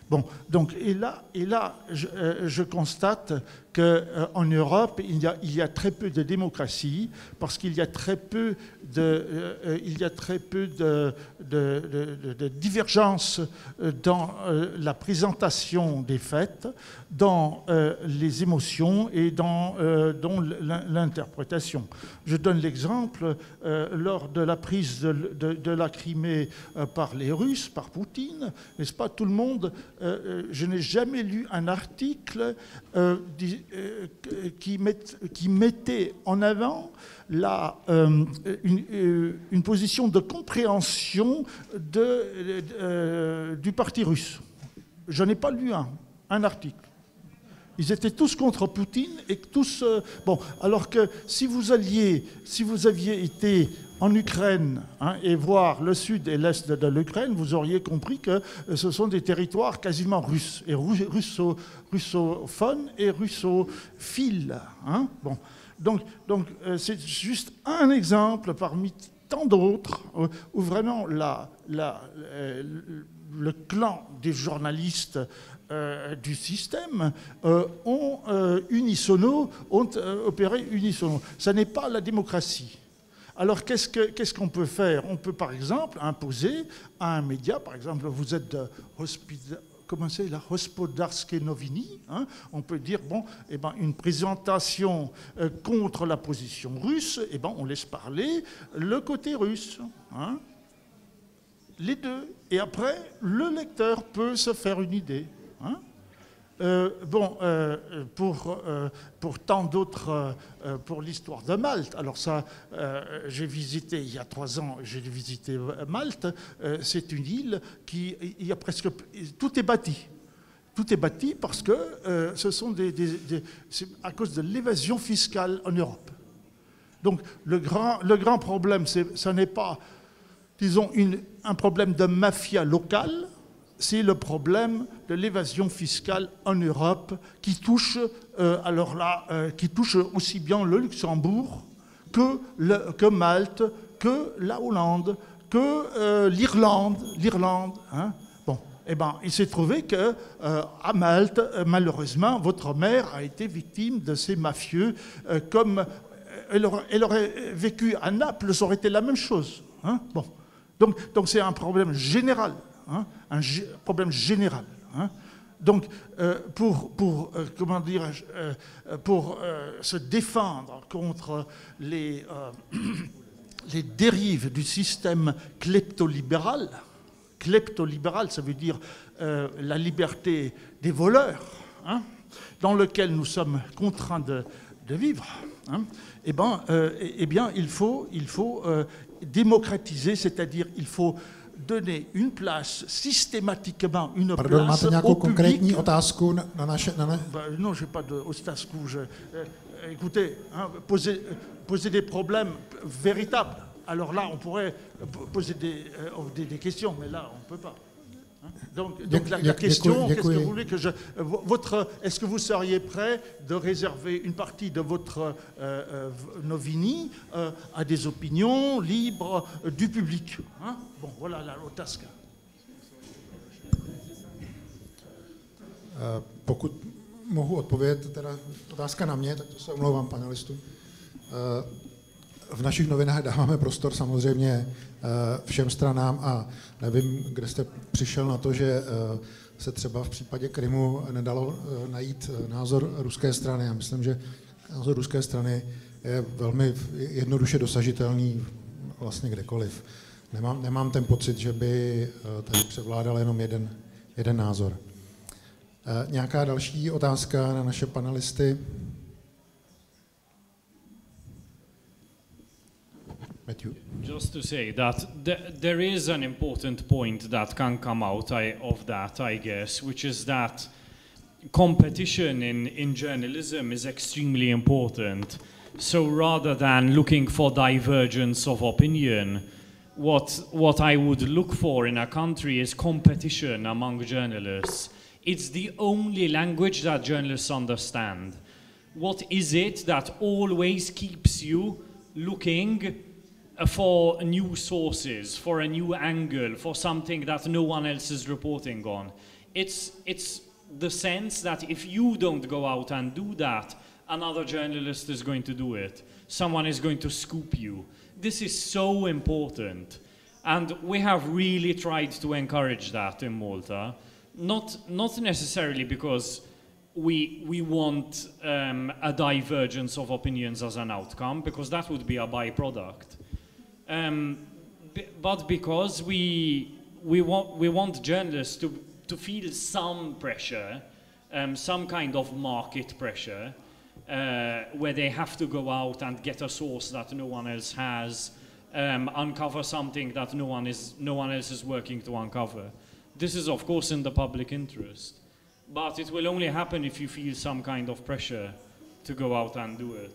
Bon, donc, et là, et là je, euh, je constate qu'en euh, Europe, il y, a, il y a très peu de démocratie, parce qu'il y a très peu de, euh, il y a très peu de, de, de, de divergence dans euh, la présentation des faits, dans euh, les émotions et dans, euh, dans l'interprétation. Je donne l'exemple, euh, lors de la prise de, de, de la Crimée euh, par les Russes, par Poutine, n'est-ce pas, tout le monde... Euh, je n'ai jamais lu un article euh, di, euh, qui, met, qui mettait en avant la, euh, une, euh, une position de compréhension de, euh, du parti russe. Je n'ai pas lu un, un article. Ils étaient tous contre Poutine et tous... Euh, bon, alors que si vous alliez, si vous aviez été en Ukraine hein, et voir le sud et l'est de l'Ukraine, vous auriez compris que ce sont des territoires quasiment russes, et russo, russophones et russophiles. Hein, bon. Donc, donc euh, c'est juste un exemple parmi tant d'autres euh, où vraiment la, la, euh, le clan des journalistes euh, du système euh, ont euh, unisono, ont euh, opéré unisono. Ça n'est pas la démocratie. Alors, qu'est-ce que, qu'est-ce qu'on peut faire? On peut, par exemple, imposer à un média, par exemple, vous êtes de hospita- comment c'est, la Hospodarskie Noviny, hein, on peut dire, bon, eh ben, une présentation euh, contre la position russe, eh ben, on laisse parler le côté russe, hein, les deux. Et après, le lecteur peut se faire une idée. Hein. Euh, bon, euh, pour, euh, pour tant d'autres, euh, pour l'histoire de Malte, alors ça, euh, j'ai visité il y a trois ans, j'ai visité Malte, euh, c'est une île qui, il y a presque, tout est bâti. Tout est bâti parce que euh, ce sont des, des, des, c'est à cause de l'évasion fiscale en Europe. Donc le grand, le grand problème, c'est, ça n'est pas, disons, une, un problème de mafia locale, c'est le problème de l'évasion fiscale en Europe qui touche, euh, alors là, euh, qui touche aussi bien le Luxembourg que, le, que Malte, que la Hollande, que euh, l'Irlande. L'Irlande, hein. Bon, eh ben, il s'est trouvé que euh, à Malte, euh, malheureusement, votre mère a été victime de ces mafieux, euh, comme elle aurait, elle aurait vécu à Naples, ça aurait été la même chose. Hein. Bon, donc, donc c'est un problème général. Hein, un g- problème général. Hein. Donc, euh, pour, pour, euh, comment dirais-je, euh, pour euh, se défendre contre les, euh, les dérives du système kleptolibéral, kleptolibéral, ça veut dire euh, la liberté des voleurs, hein, dans lequel nous sommes contraints de, de vivre, hein, eh ben, euh, eh bien, il faut, il faut euh, démocratiser, c'est-à-dire il faut donner une place, systématiquement une Pardon, place máte nějakou au konkrétní public. otázku na, na naše... Na ne... Ben, non, je n'ai pas d'otázku. Je, euh, écoutez, hein, poser, poser des problèmes véritables. Alors là, on pourrait poser des, euh, des, des questions, mais là, on ne peut pas. Hein. Donc, donc la, la question, qu'est-ce que vous voulez que je... Votre, est-ce que vous seriez prêt de réserver une partie de votre euh, euh, Noviny euh, à des opinions libres euh, du public, hein. Bon, voilà la otázka. Uh, pokud mohu odpovědět, teda otázka na mě, tak to se omlouvám panelistům. Uh, v našich novinách dáváme prostor samozřejmě uh, všem stranám a nevím, kde jste přišel na to, že uh, se třeba v případě Krymu nedalo uh, najít uh, názor ruské strany. Já myslím, že názor ruské strany je velmi jednoduše dosažitelný vlastně kdekoliv. Nemám, nemám ten pocit, že by uh, tady převládal jenom jeden, jeden názor. Uh, nějaká další otázka na naše panelisty? Matthew. Just to say that th- there is an important point that can come out I, of that, I guess, which is that competition in, in journalism is extremely important. So rather than looking for divergence of opinion, what, what I would look for in a country is competition among journalists. It's the only language that journalists understand. What is it that always keeps you looking for new sources, for a new angle, for something that no one else is reporting on? it's, it's the sense that if you don't go out and do that, another journalist is going to do it. Someone is going to scoop you. This is so important. And we have really tried to encourage that in Malta. Not, not necessarily because we, we want um, a divergence of opinions as an outcome, because that would be a byproduct. Um, b but because we, we, want, we want journalists to, to feel some pressure, um, some kind of market pressure, uh, where they have to go out and get a source that no one else has, um, uncover something that no one, is, no one else is working to uncover. This is, of course, in the public interest, but it will only happen if you feel some kind of pressure to go out and do it.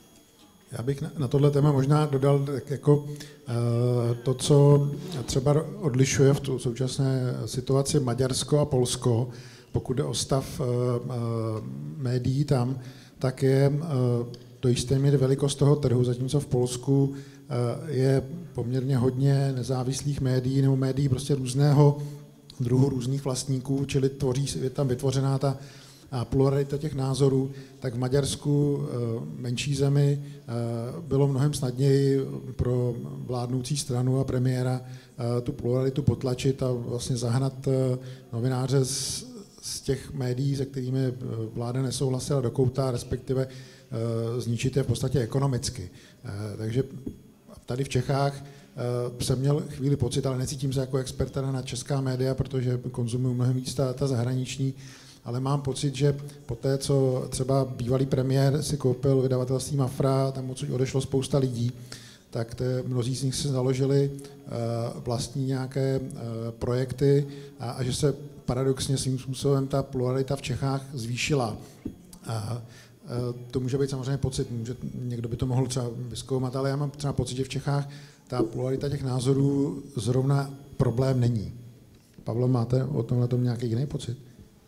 Já bych na tohle téma možná dodal tak jako uh, to, co třeba odlišuje v tu současné situaci Maďarsko a Polsko, pokud jde o stav uh, uh, médií tam, tak je uh, do jisté míry velikost toho trhu, zatímco v Polsku uh, je poměrně hodně nezávislých médií nebo médií prostě různého druhu, různých vlastníků, čili tvoří, je tam vytvořená ta a pluralita těch názorů, tak v Maďarsku, menší zemi, bylo mnohem snadněji pro vládnoucí stranu a premiéra tu pluralitu potlačit a vlastně zahnat novináře z, z těch médií, se kterými vláda nesouhlasila, do kouta, respektive zničit je v podstatě ekonomicky. Takže tady v Čechách jsem měl chvíli pocit, ale necítím se jako expert na česká média, protože konzumuju mnohem víc ta, ta zahraniční, ale mám pocit, že po té, co třeba bývalý premiér si koupil vydavatelství Mafra, tam odsud odešlo spousta lidí, tak te, mnozí z nich si založili uh, vlastní nějaké uh, projekty a, a že se paradoxně svým způsobem ta pluralita v Čechách zvýšila. A, uh, to může být samozřejmě pocit, může, někdo by to mohl třeba vyzkoumat, ale já mám třeba pocit, že v Čechách ta pluralita těch názorů zrovna problém není. Pavlo, máte o tomhle tom nějaký jiný pocit?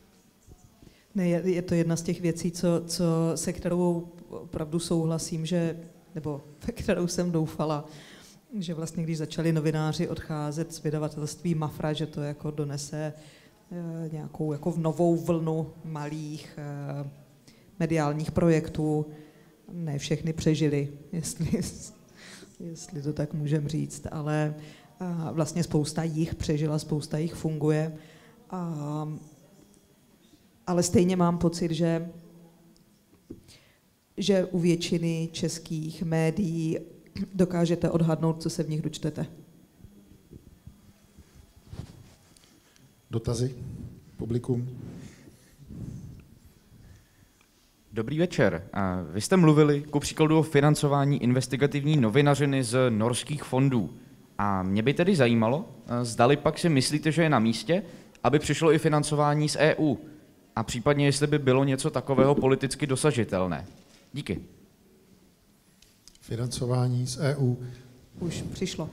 Ne, je, je to jedna z těch věcí, co, co, se kterou opravdu souhlasím, že, nebo ve kterou jsem doufala, že vlastně když začali novináři odcházet z vydavatelství Mafra, že to jako donese e, nějakou jako novou vlnu malých e, mediálních projektů. Ne všechny přežili, jestli, jestli to tak můžeme říct, ale a vlastně spousta jich přežila, spousta jich funguje. A, ale stejně mám pocit, že, že u většiny českých médií dokážete odhadnout, co se v nich dočtete. Dotazy? Publikum? Dobrý večer. Vy jste mluvili ku příkladu o financování investigativní novinařiny z norských fondů. A mě by tedy zajímalo, zdali pak si myslíte, že je na místě, aby přišlo i financování z E U. A případně, jestli by bylo něco takového politicky dosažitelné. Díky. Financování z E U. Už přišlo.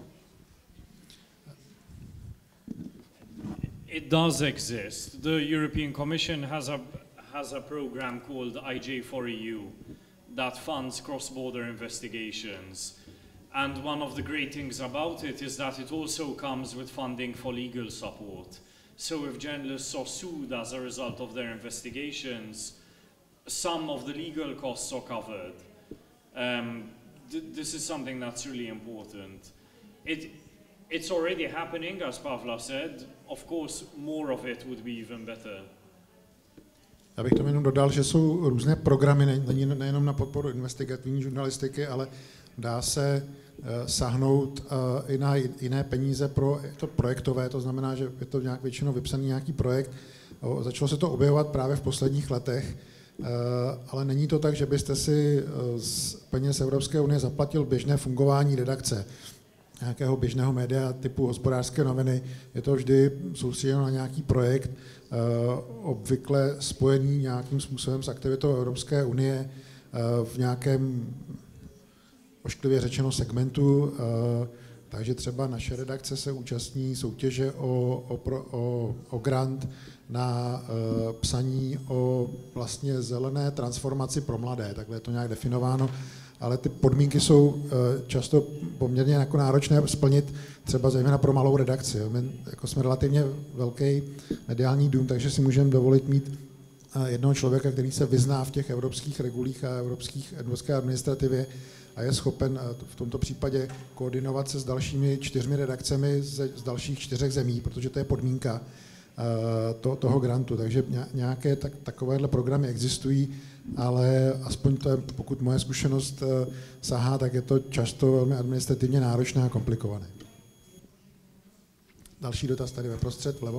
It does exist. The European Commission has a has a program called I J four E U that funds cross-border investigations. And one of the great things about it is that it also comes with funding for legal support. So if journalists are sued as a result of their investigations, some of the legal costs are covered. Um, th this is something that's really important. It, it's already happening, as Pavla said. Of course, more of it would be even better. Já bych tomu jenom dodal, že jsou různé programy, není nejenom na podporu investigativní žurnalistiky, ale dá se uh, sahnout uh, i na jiné peníze pro to projektové, to znamená, že je to nějak většinou vypsaný nějaký projekt. O, začalo se to objevovat právě v posledních letech, uh, ale není to tak, že byste si uh, z peněz Evropské unie zaplatil běžné fungování redakce nějakého běžného média typu Hospodářské noviny. Je to vždy soustředěno na nějaký projekt, uh, obvykle spojený nějakým způsobem s aktivitou Evropské unie uh, v nějakém ošklivě řečeno segmentu, uh, takže třeba naše redakce se účastní soutěže o, o, pro, o, o grant na uh, psaní o vlastně zelené transformaci pro mladé, takhle je to nějak definováno. ale ty podmínky jsou často poměrně jako náročné splnit, třeba zejména pro malou redakci. My jako jsme relativně velký mediální dům, takže si můžeme dovolit mít jednoho člověka, který se vyzná v těch evropských regulích a evropských, evropské administrativě a je schopen v tomto případě koordinovat se s dalšími čtyřmi redakcemi z, z dalších čtyřech zemí, protože to je podmínka to, toho grantu. Takže nějaké tak, takovéhle programy existují, ale aspoň to je, pokud moje zkušenost sahá, tak je to často velmi administrativně náročné a komplikované. Další dotaz tady ve prostřed, vlevo.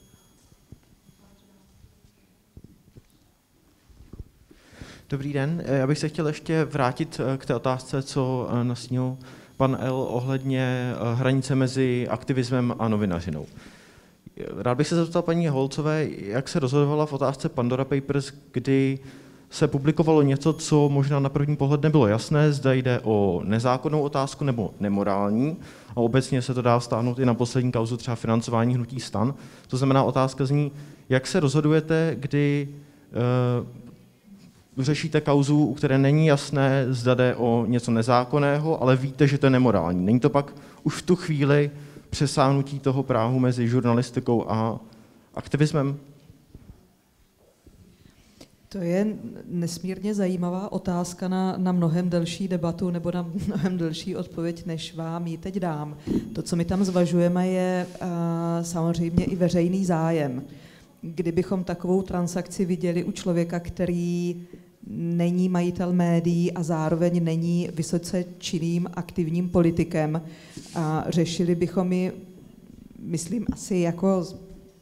Dobrý den, já bych se chtěl ještě vrátit k té otázce, co nasnil pan L. ohledně hranice mezi aktivismem a novinařinou. Rád bych se zeptal paní Holcové, jak se rozhodovala v otázce Pandora Papers, kdy se publikovalo něco, co možná na první pohled nebylo jasné, zda jde o nezákonnou otázku nebo nemorální, a obecně se to dá vztáhnout i na poslední kauzu třeba financování hnutí STAN. To znamená, otázka zní, jak se rozhodujete, kdy e, řešíte kauzu, u které není jasné, zda jde o něco nezákonného, ale víte, že to je nemorální. Není to pak už v tu chvíli přesáhnutí toho práhu mezi žurnalistikou a aktivismem? To je nesmírně zajímavá otázka na, na mnohem delší debatu nebo na mnohem delší odpověď, než vám ji teď dám. To, co my tam zvažujeme, je uh, samozřejmě i veřejný zájem. Kdybychom takovou transakci viděli u člověka, který není majitel médií a zároveň není vysoce činným aktivním politikem, a řešili bychom ji, myslím, asi jako s,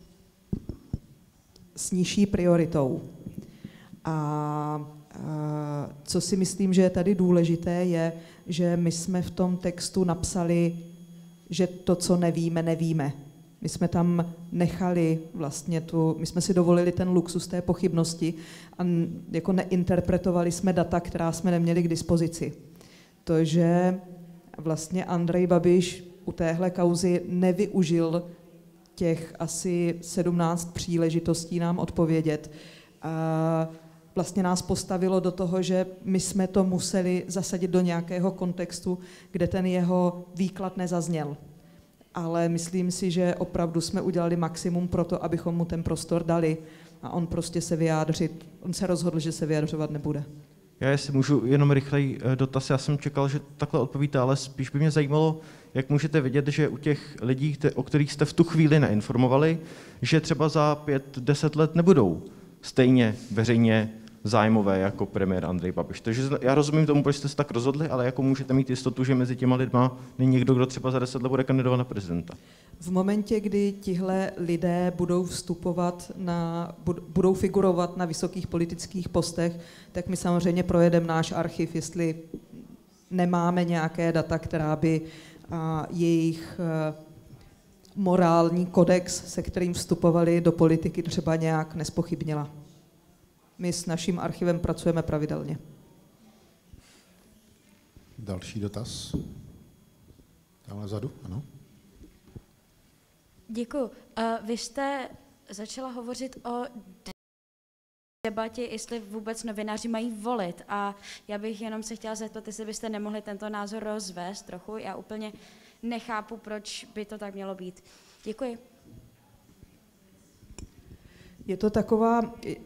s nižší prioritou. A, a co si myslím, že je tady důležité, je, že my jsme v tom textu napsali, že to, co nevíme, nevíme. My jsme tam nechali vlastně tu, my jsme si dovolili ten luxus té pochybnosti a jako neinterpretovali jsme data, která jsme neměli k dispozici. To, že vlastně Andrej Babiš u téhle kauzy nevyužil těch asi sedmnáct příležitostí nám odpovědět, a vlastně nás postavilo do toho, že my jsme to museli zasadit do nějakého kontextu, kde ten jeho výklad nezazněl. Ale myslím si, že opravdu jsme udělali maximum pro to, abychom mu ten prostor dali a on prostě se vyjádřit, on se rozhodl, že se vyjadřovat nebude. Já jestli můžu jenom rychlej dotaz, já jsem čekal, že takhle odpovíte, ale spíš by mě zajímalo, jak můžete vidět, že u těch lidí, o kterých jste v tu chvíli neinformovali, že třeba za pět, deset let nebudou stejně veřejně zájmové jako premiér Andrej Babiš. Takže já rozumím tomu, proč jste se tak rozhodli, ale jako můžete mít jistotu, že mezi těma lidma není někdo, kdo třeba za deset let bude kandidovat na prezidenta? V momentě, kdy tihle lidé budou vstupovat na, budou figurovat na vysokých politických postech, tak my samozřejmě projedeme náš archiv, jestli nemáme nějaké data, která by a, jejich a, morální kodex, se kterým vstupovali do politiky, třeba nějak nespochybnila. My s naším archivem pracujeme pravidelně. Další dotaz. Tamhle vzadu, ano. Děkuji. Uh, vy jste začala hovořit o debatě, jestli vůbec novináři mají volit. A já bych jenom se chtěla zeptat, jestli byste nemohli tento názor rozvést trochu. Já úplně nechápu, proč by to tak mělo být. Děkuji. Je to taková...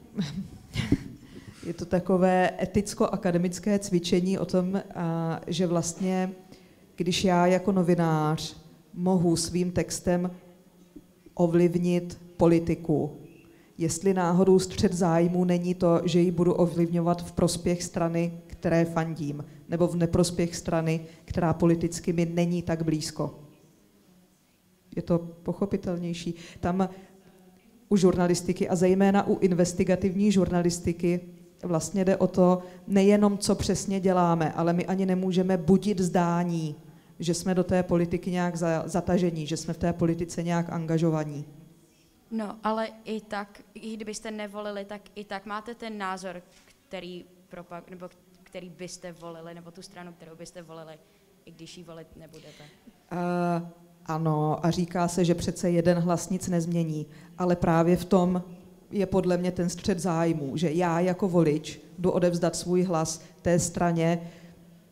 Je to takové eticko-akademické cvičení o tom, že vlastně, když já jako novinář mohu svým textem ovlivnit politiku, jestli náhodou střet zájmů není to, že ji budu ovlivňovat v prospěch strany, které fandím, nebo v neprospěch strany, která politicky mi není tak blízko. Je to pochopitelnější. Tam u žurnalistiky a zejména u investigativní žurnalistiky vlastně jde o to nejenom, co přesně děláme, ale my ani nemůžeme budit zdání, že jsme do té politiky nějak zatažení, že jsme v té politice nějak angažovaní. No, ale i tak, i kdybyste nevolili, tak i tak máte ten názor, který, propag, nebo který byste volili, nebo tu stranu, kterou byste volili, i když ji volit nebudete. Uh, ano, a říká se, že přece jeden hlas nic nezmění, ale právě v tom je podle mě ten střet zájmů, že já jako volič jdu odevzdat svůj hlas té straně,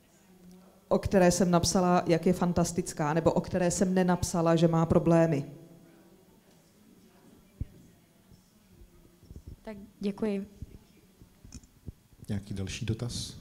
o které jsem napsala, jak je fantastická, nebo o které jsem nenapsala, že má problémy. Tak děkuji. Nějaký další dotaz?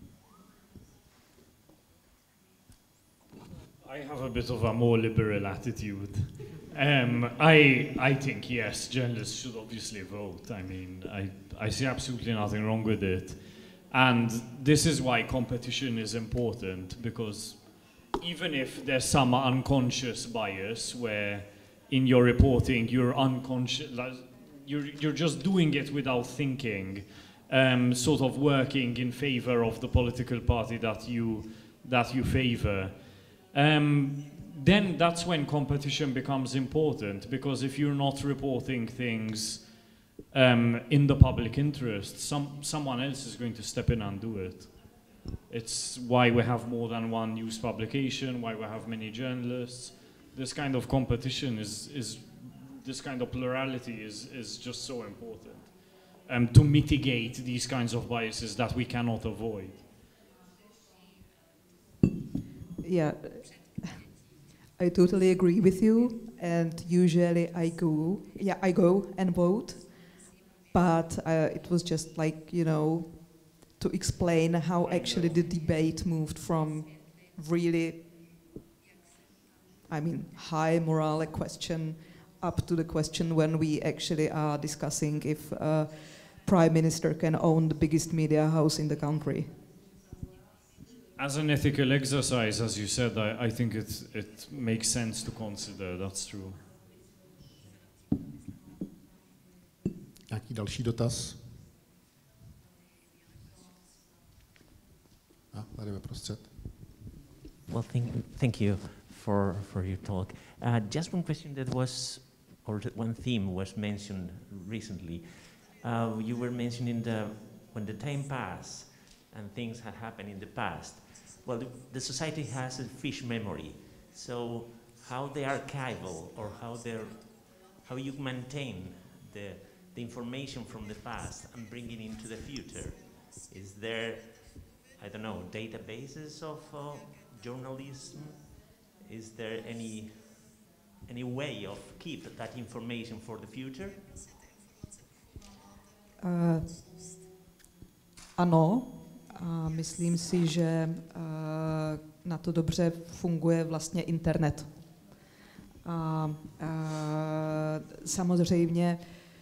I have a bit of a more liberal attitude. Um, I I think yes, journalists should obviously vote. I mean, I I see absolutely nothing wrong with it, and this is why competition is important, because even if there's some unconscious bias where in your reporting you're unconscious, you're you're just doing it without thinking, um, sort of working in favor of the political party that you that you favor. Um, then that's when competition becomes important, because if you're not reporting things um, in the public interest, some, someone else is going to step in and do it. It's why we have more than one news publication, why we have many journalists. This kind of competition is, is this kind of plurality is, is just so important um, to mitigate these kinds of biases that we cannot avoid. Yeah, I totally agree with you, and usually I go, yeah, I go and vote, but uh, it was just like, you know, to explain how actually the debate moved from really, I mean, high morale question up to the question when we actually are discussing if uh, Prime Minister can own the biggest media house in the country. As an ethical exercise, as you said, I, I think it, it makes sense to consider, that's true. Nějaký další dotaz? A, tady ve prostřed. Well, thank, thank you for, for your talk. Uh, just one question that was, or one theme was mentioned recently. Uh, you were mentioning the, when the time passed and things had happened in the past, well, the, the society has a fish memory. So how the archival or how, how you maintain the, the information from the past and bring it into the future? Is there, I don't know, databases of uh, journalism? Is there any, any way of keep that information for the future? Uh, ano. A myslím si, že na to dobře funguje vlastně internet. A, a samozřejmě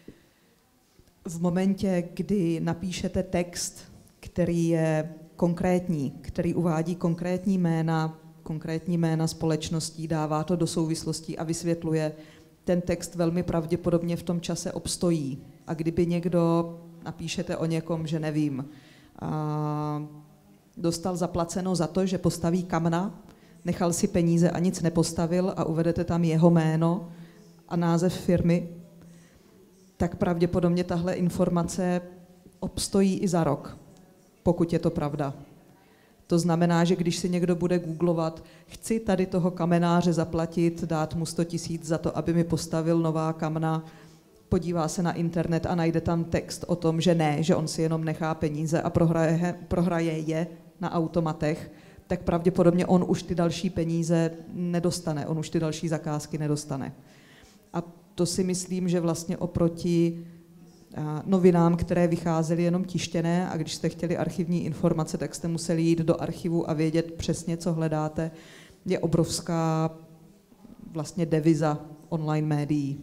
v momentě, kdy napíšete text, který je konkrétní, který uvádí konkrétní jména, konkrétní jména společností, dává to do souvislostí a vysvětluje, ten text velmi pravděpodobně v tom čase obstojí. A kdyby někdo, napíšete o někom, že nevím, a dostal zaplaceno za to, že postaví kamna, nechal si peníze a nic nepostavil a uvedete tam jeho jméno a název firmy, tak pravděpodobně tahle informace obstojí i za rok, pokud je to pravda. To znamená, že když si někdo bude googlovat, chci tady toho kamenáře zaplatit, dát mu sto tisíc za to, aby mi postavil nová kamna, podívá se na internet a najde tam text o tom, že ne, že on si jenom nechá peníze a prohraje, prohraje je na automatech, tak pravděpodobně on už ty další peníze nedostane, on už ty další zakázky nedostane. A to si myslím, že vlastně oproti novinám, které vycházely jenom tištěné a když jste chtěli archivní informace, tak jste museli jít do archivu a vědět přesně, co hledáte, je obrovská vlastně deviza online médií.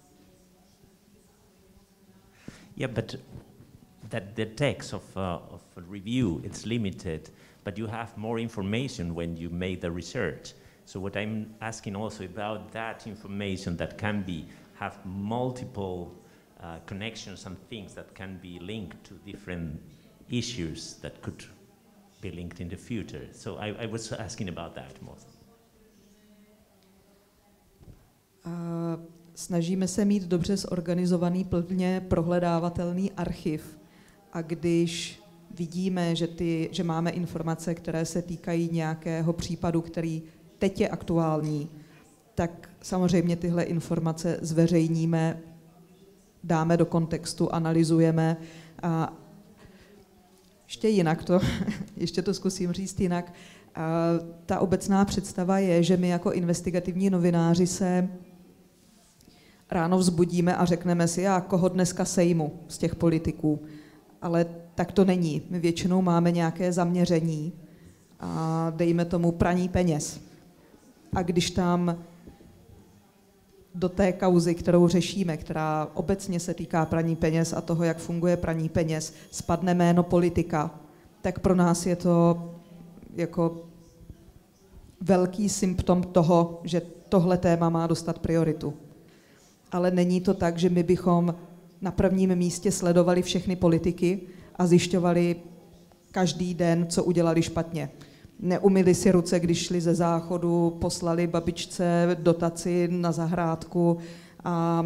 Yeah, but that the text of, uh, of a review, it's limited, but you have more information when you make the research. So what I'm asking also about that information that can be, have multiple uh, connections and things that can be linked to different issues that could be linked in the future. So I, I was asking about that most. Uh, Snažíme se mít dobře zorganizovaný, plně prohledávatelný archiv. A když vidíme, že, ty, že máme informace, které se týkají nějakého případu, který teď je aktuální, tak samozřejmě tyhle informace zveřejníme, dáme do kontextu, analyzujeme. A ještě jinak to, ještě to zkusím říct jinak. A ta obecná představa je, že my jako investigativní novináři se ráno vzbudíme a řekneme si, já koho dneska sejmu z těch politiků. Ale tak to není. My většinou máme nějaké zaměření a dejme tomu praní peněz. A když tam do té kauzy, kterou řešíme, která obecně se týká praní peněz a toho, jak funguje praní peněz, spadne jméno politika, tak pro nás je to jako velký symptom toho, že tohle téma má dostat prioritu. Ale není to tak, že my bychom na prvním místě sledovali všechny politiky a zjišťovali každý den, co udělali špatně. Neumyli si ruce, když šli ze záchodu, poslali babičce dotaci na zahrádku a, a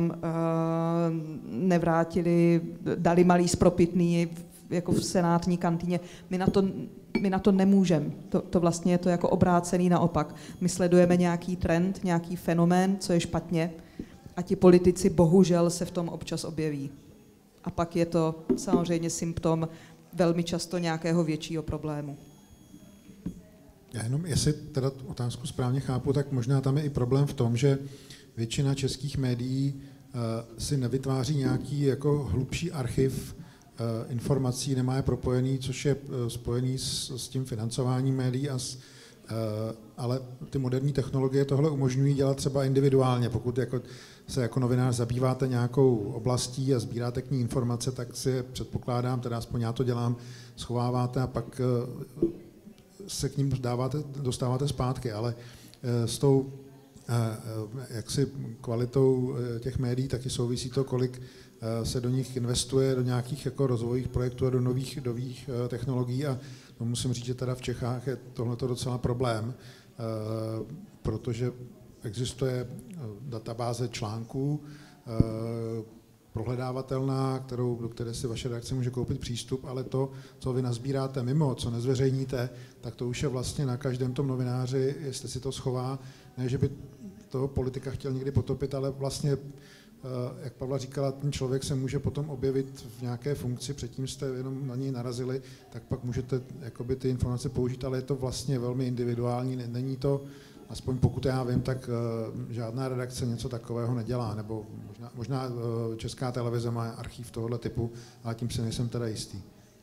nevrátili, dali malý spropitný jako v senátní kantýně. My na to, my na to nemůžeme. To, to vlastně je to jako obrácený naopak. My sledujeme nějaký trend, nějaký fenomén, co je špatně, a ti politici bohužel se v tom občas objeví. A pak je to samozřejmě symptom velmi často nějakého většího problému. Já jenom, jestli teda otázku správně chápu, tak možná tam je i problém v tom, že většina českých médií uh, si nevytváří nějaký jako hlubší archiv uh, informací, nemá je propojený, což je uh, spojený s, s tím financováním médií, a s, uh, ale ty moderní technologie tohle umožňují dělat třeba individuálně. Pokud jako se jako novinář zabýváte nějakou oblastí a sbíráte k ní informace, tak si předpokládám, teda aspoň já to dělám, schováváte a pak uh, se k ním dáváte, dostáváte zpátky, ale s tou jaksi kvalitou těch médií taky souvisí to, kolik se do nich investuje, do nějakých jako rozvojových projektů a do nových, nových technologií, a no, musím říct, že teda v Čechách je tohleto docela problém, protože existuje databáze článků, prohledávatelná, kterou, do které si vaše redakce může koupit přístup, ale to, co vy nazbíráte mimo, co nezveřejníte, tak to už je vlastně na každém tom novináři, jestli si to schová. Ne, že by toho politika chtěl někdy potopit, ale vlastně, jak Pavla říkala, ten člověk se může potom objevit v nějaké funkci, předtím jste jenom na něj narazili, tak pak můžete jakoby ty informace použít, ale je to vlastně velmi individuální, není to, aspoň pokud já vím, tak uh, žádná redakce něco takového nedělá, nebo možná, možná uh, Česká televize má archív tohoto typu, ale tím si nejsem teda jistý.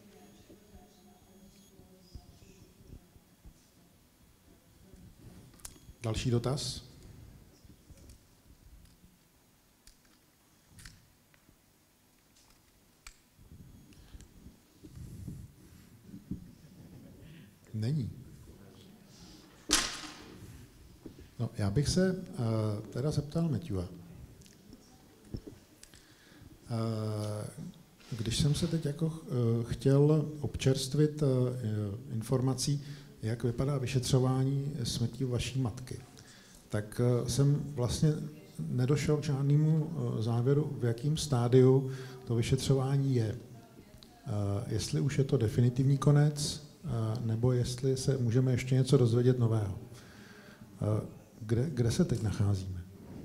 Další dotaz? Není. No, já bych se uh, teda zeptal Matthewa. Uh, když jsem se teď jako uh, chtěl občerstvit uh, informací, jak vypadá vyšetřování smrti vaší matky, tak uh, jsem vlastně nedošel k žádnému uh, závěru, v jakém stádiu to vyšetřování je. Uh, jestli už je to definitivní konec, uh, nebo jestli se můžeme ještě něco dozvědět nového. Uh, Kde, kde se teď nacházíme?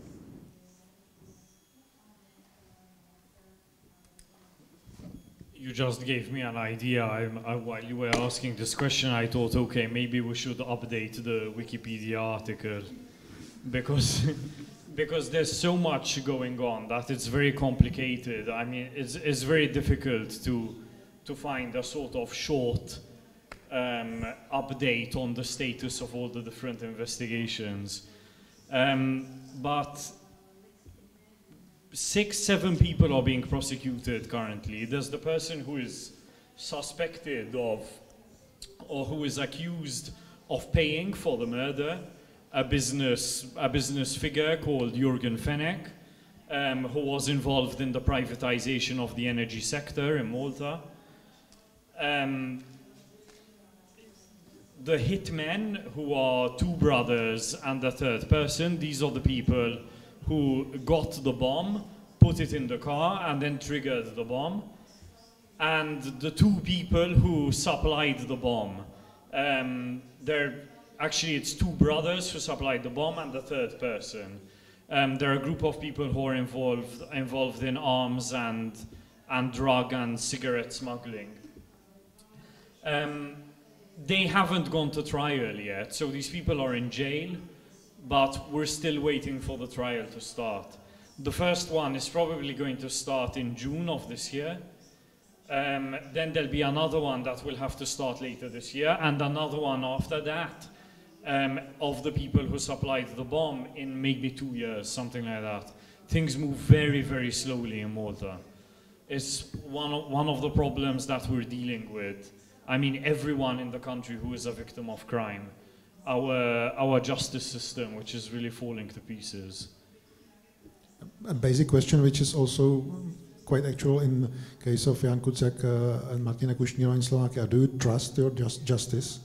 You just gave me an idea. I, I, while you were asking this question, I thought, okay, maybe we should update the Wikipedia article because because there's so much going on that it's very complicated. I mean, it's it's very difficult to to find a sort of short um, update on the status of all the different investigations. Um, but six, seven people are being prosecuted currently. There's the person who is suspected of, or who is accused of paying for the murder, a business, a business figure called Jürgen Fenech, um, who was involved in the privatization of the energy sector in Malta. Um, The hitmen, who are two brothers and a third person, these are the people who got the bomb, put it in the car, and then triggered the bomb. And the two people who supplied the bomb. Um, they're, actually, it's two brothers who supplied the bomb and the third person. Um, there are a group of people who are involved, involved in arms and, and drug and cigarette smuggling. Um, they haven't gone to trial yet, so these people are in jail, but we're still waiting for the trial to start. The first one is probably going to start in June of this year. Um, then there'll be another one that will have to start later this year, and another one after that um, of the people who supplied the bomb in maybe two years, something like that. Things move very, very slowly in Malta. It's one of, one of the problems that we're dealing with. I mean, everyone in the country who is a victim of crime, our, our justice system, which is really falling to pieces. A basic question, which is also quite actual in the case of Jan Kuciak uh, and Martina Kušnírova in Slovakia. Do you trust your just justice?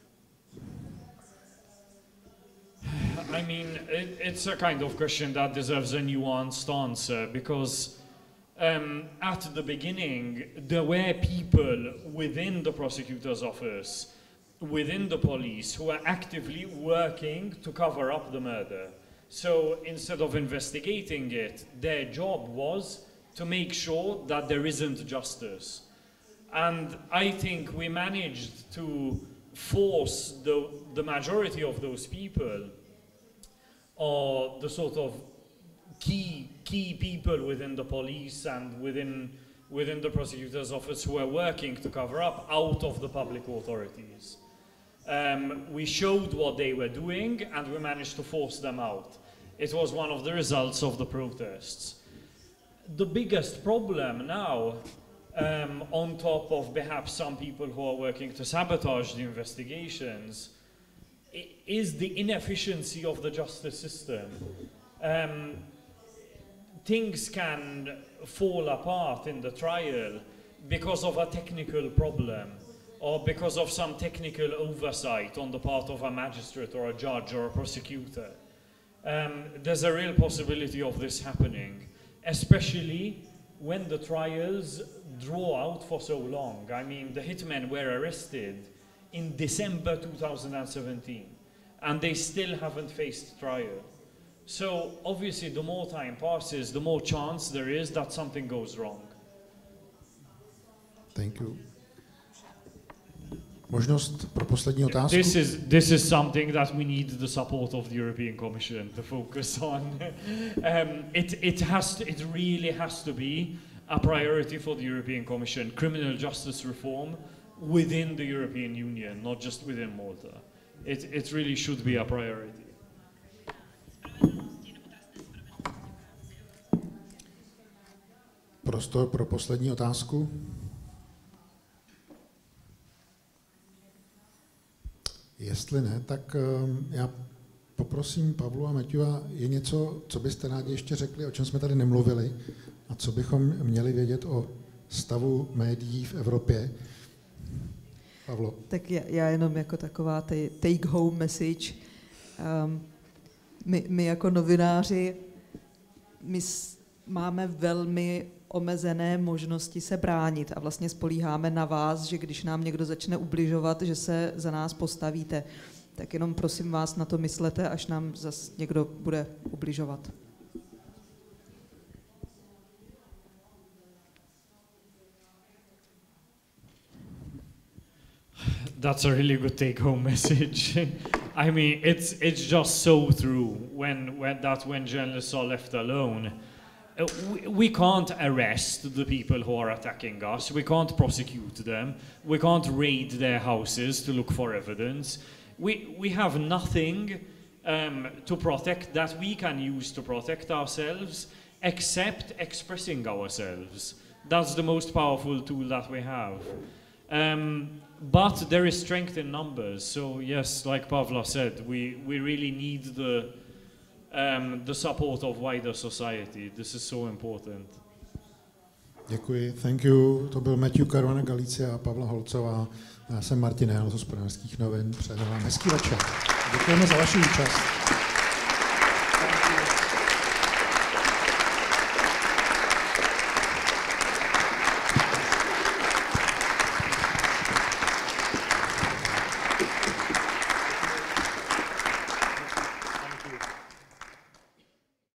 I mean, it, it's a kind of question that deserves a nuanced answer, because um, at the beginning, there were people within the prosecutor's office, within the police, who were actively working to cover up the murder. So instead of investigating it, their job was to make sure that there isn't justice. And I think we managed to force the, the majority of those people, or the sort of key, key people within the police and within, within the prosecutor's office who were working to cover up, out of the public authorities. Um, we showed what they were doing, and we managed to force them out. It was one of the results of the protests. The biggest problem now, um, on top of perhaps some people who are working to sabotage the investigations, is the inefficiency of the justice system. Um, things can fall apart in the trial because of a technical problem, or because of some technical oversight on the part of a magistrate or a judge or a prosecutor. Um, there's a real possibility of this happening, especially when the trials draw out for so long. I mean, the hitmen were arrested in December two thousand seventeen, and they still haven't faced trial. So obviously, the more time passes, the more chance there is that something goes wrong. Thank you. Možnost pro poslední otázku. This is, this is something that we need the support of the European Commission to focus on. um, it, it, has to, it really has to be a priority for the European Commission, criminal justice reform within the European Union, not just within Malta. It, it really should be a priority. Prostor pro poslední otázku. Jestli ne, tak já poprosím Pavlu a Matěja, je něco, co byste rádi ještě řekli, o čem jsme tady nemluvili a co bychom měli vědět o stavu médií v Evropě? Pavlo. Tak já, já jenom jako taková take home message. Um, my, my jako novináři, my máme velmi omezené možnosti se bránit a vlastně spolíháme na vás, že když nám někdo začne ubližovat, že se za nás postavíte. Tak jenom prosím vás na to myslete, až nám zas někdo bude ubližovat. That's a really good take-home message. I mean, it's it's just so true when when that when journalists are left alone. We, we can't arrest the people who are attacking us. We can't prosecute them. We can't raid their houses to look for evidence. We, we have nothing um, to protect that we can use to protect ourselves except expressing ourselves. That's the most powerful tool that we have. Um, but there is strength in numbers. So yes, like Pavla said, we, we really need the Um, the support of wider society. This is so important. Děkuji, thank you. To byl Matthew Caruana Galizia a Pavla Holcová. Já jsem Martin Hel z Hospodářských novin. Přeji vám hezký večer. Děkujeme za vaši účast.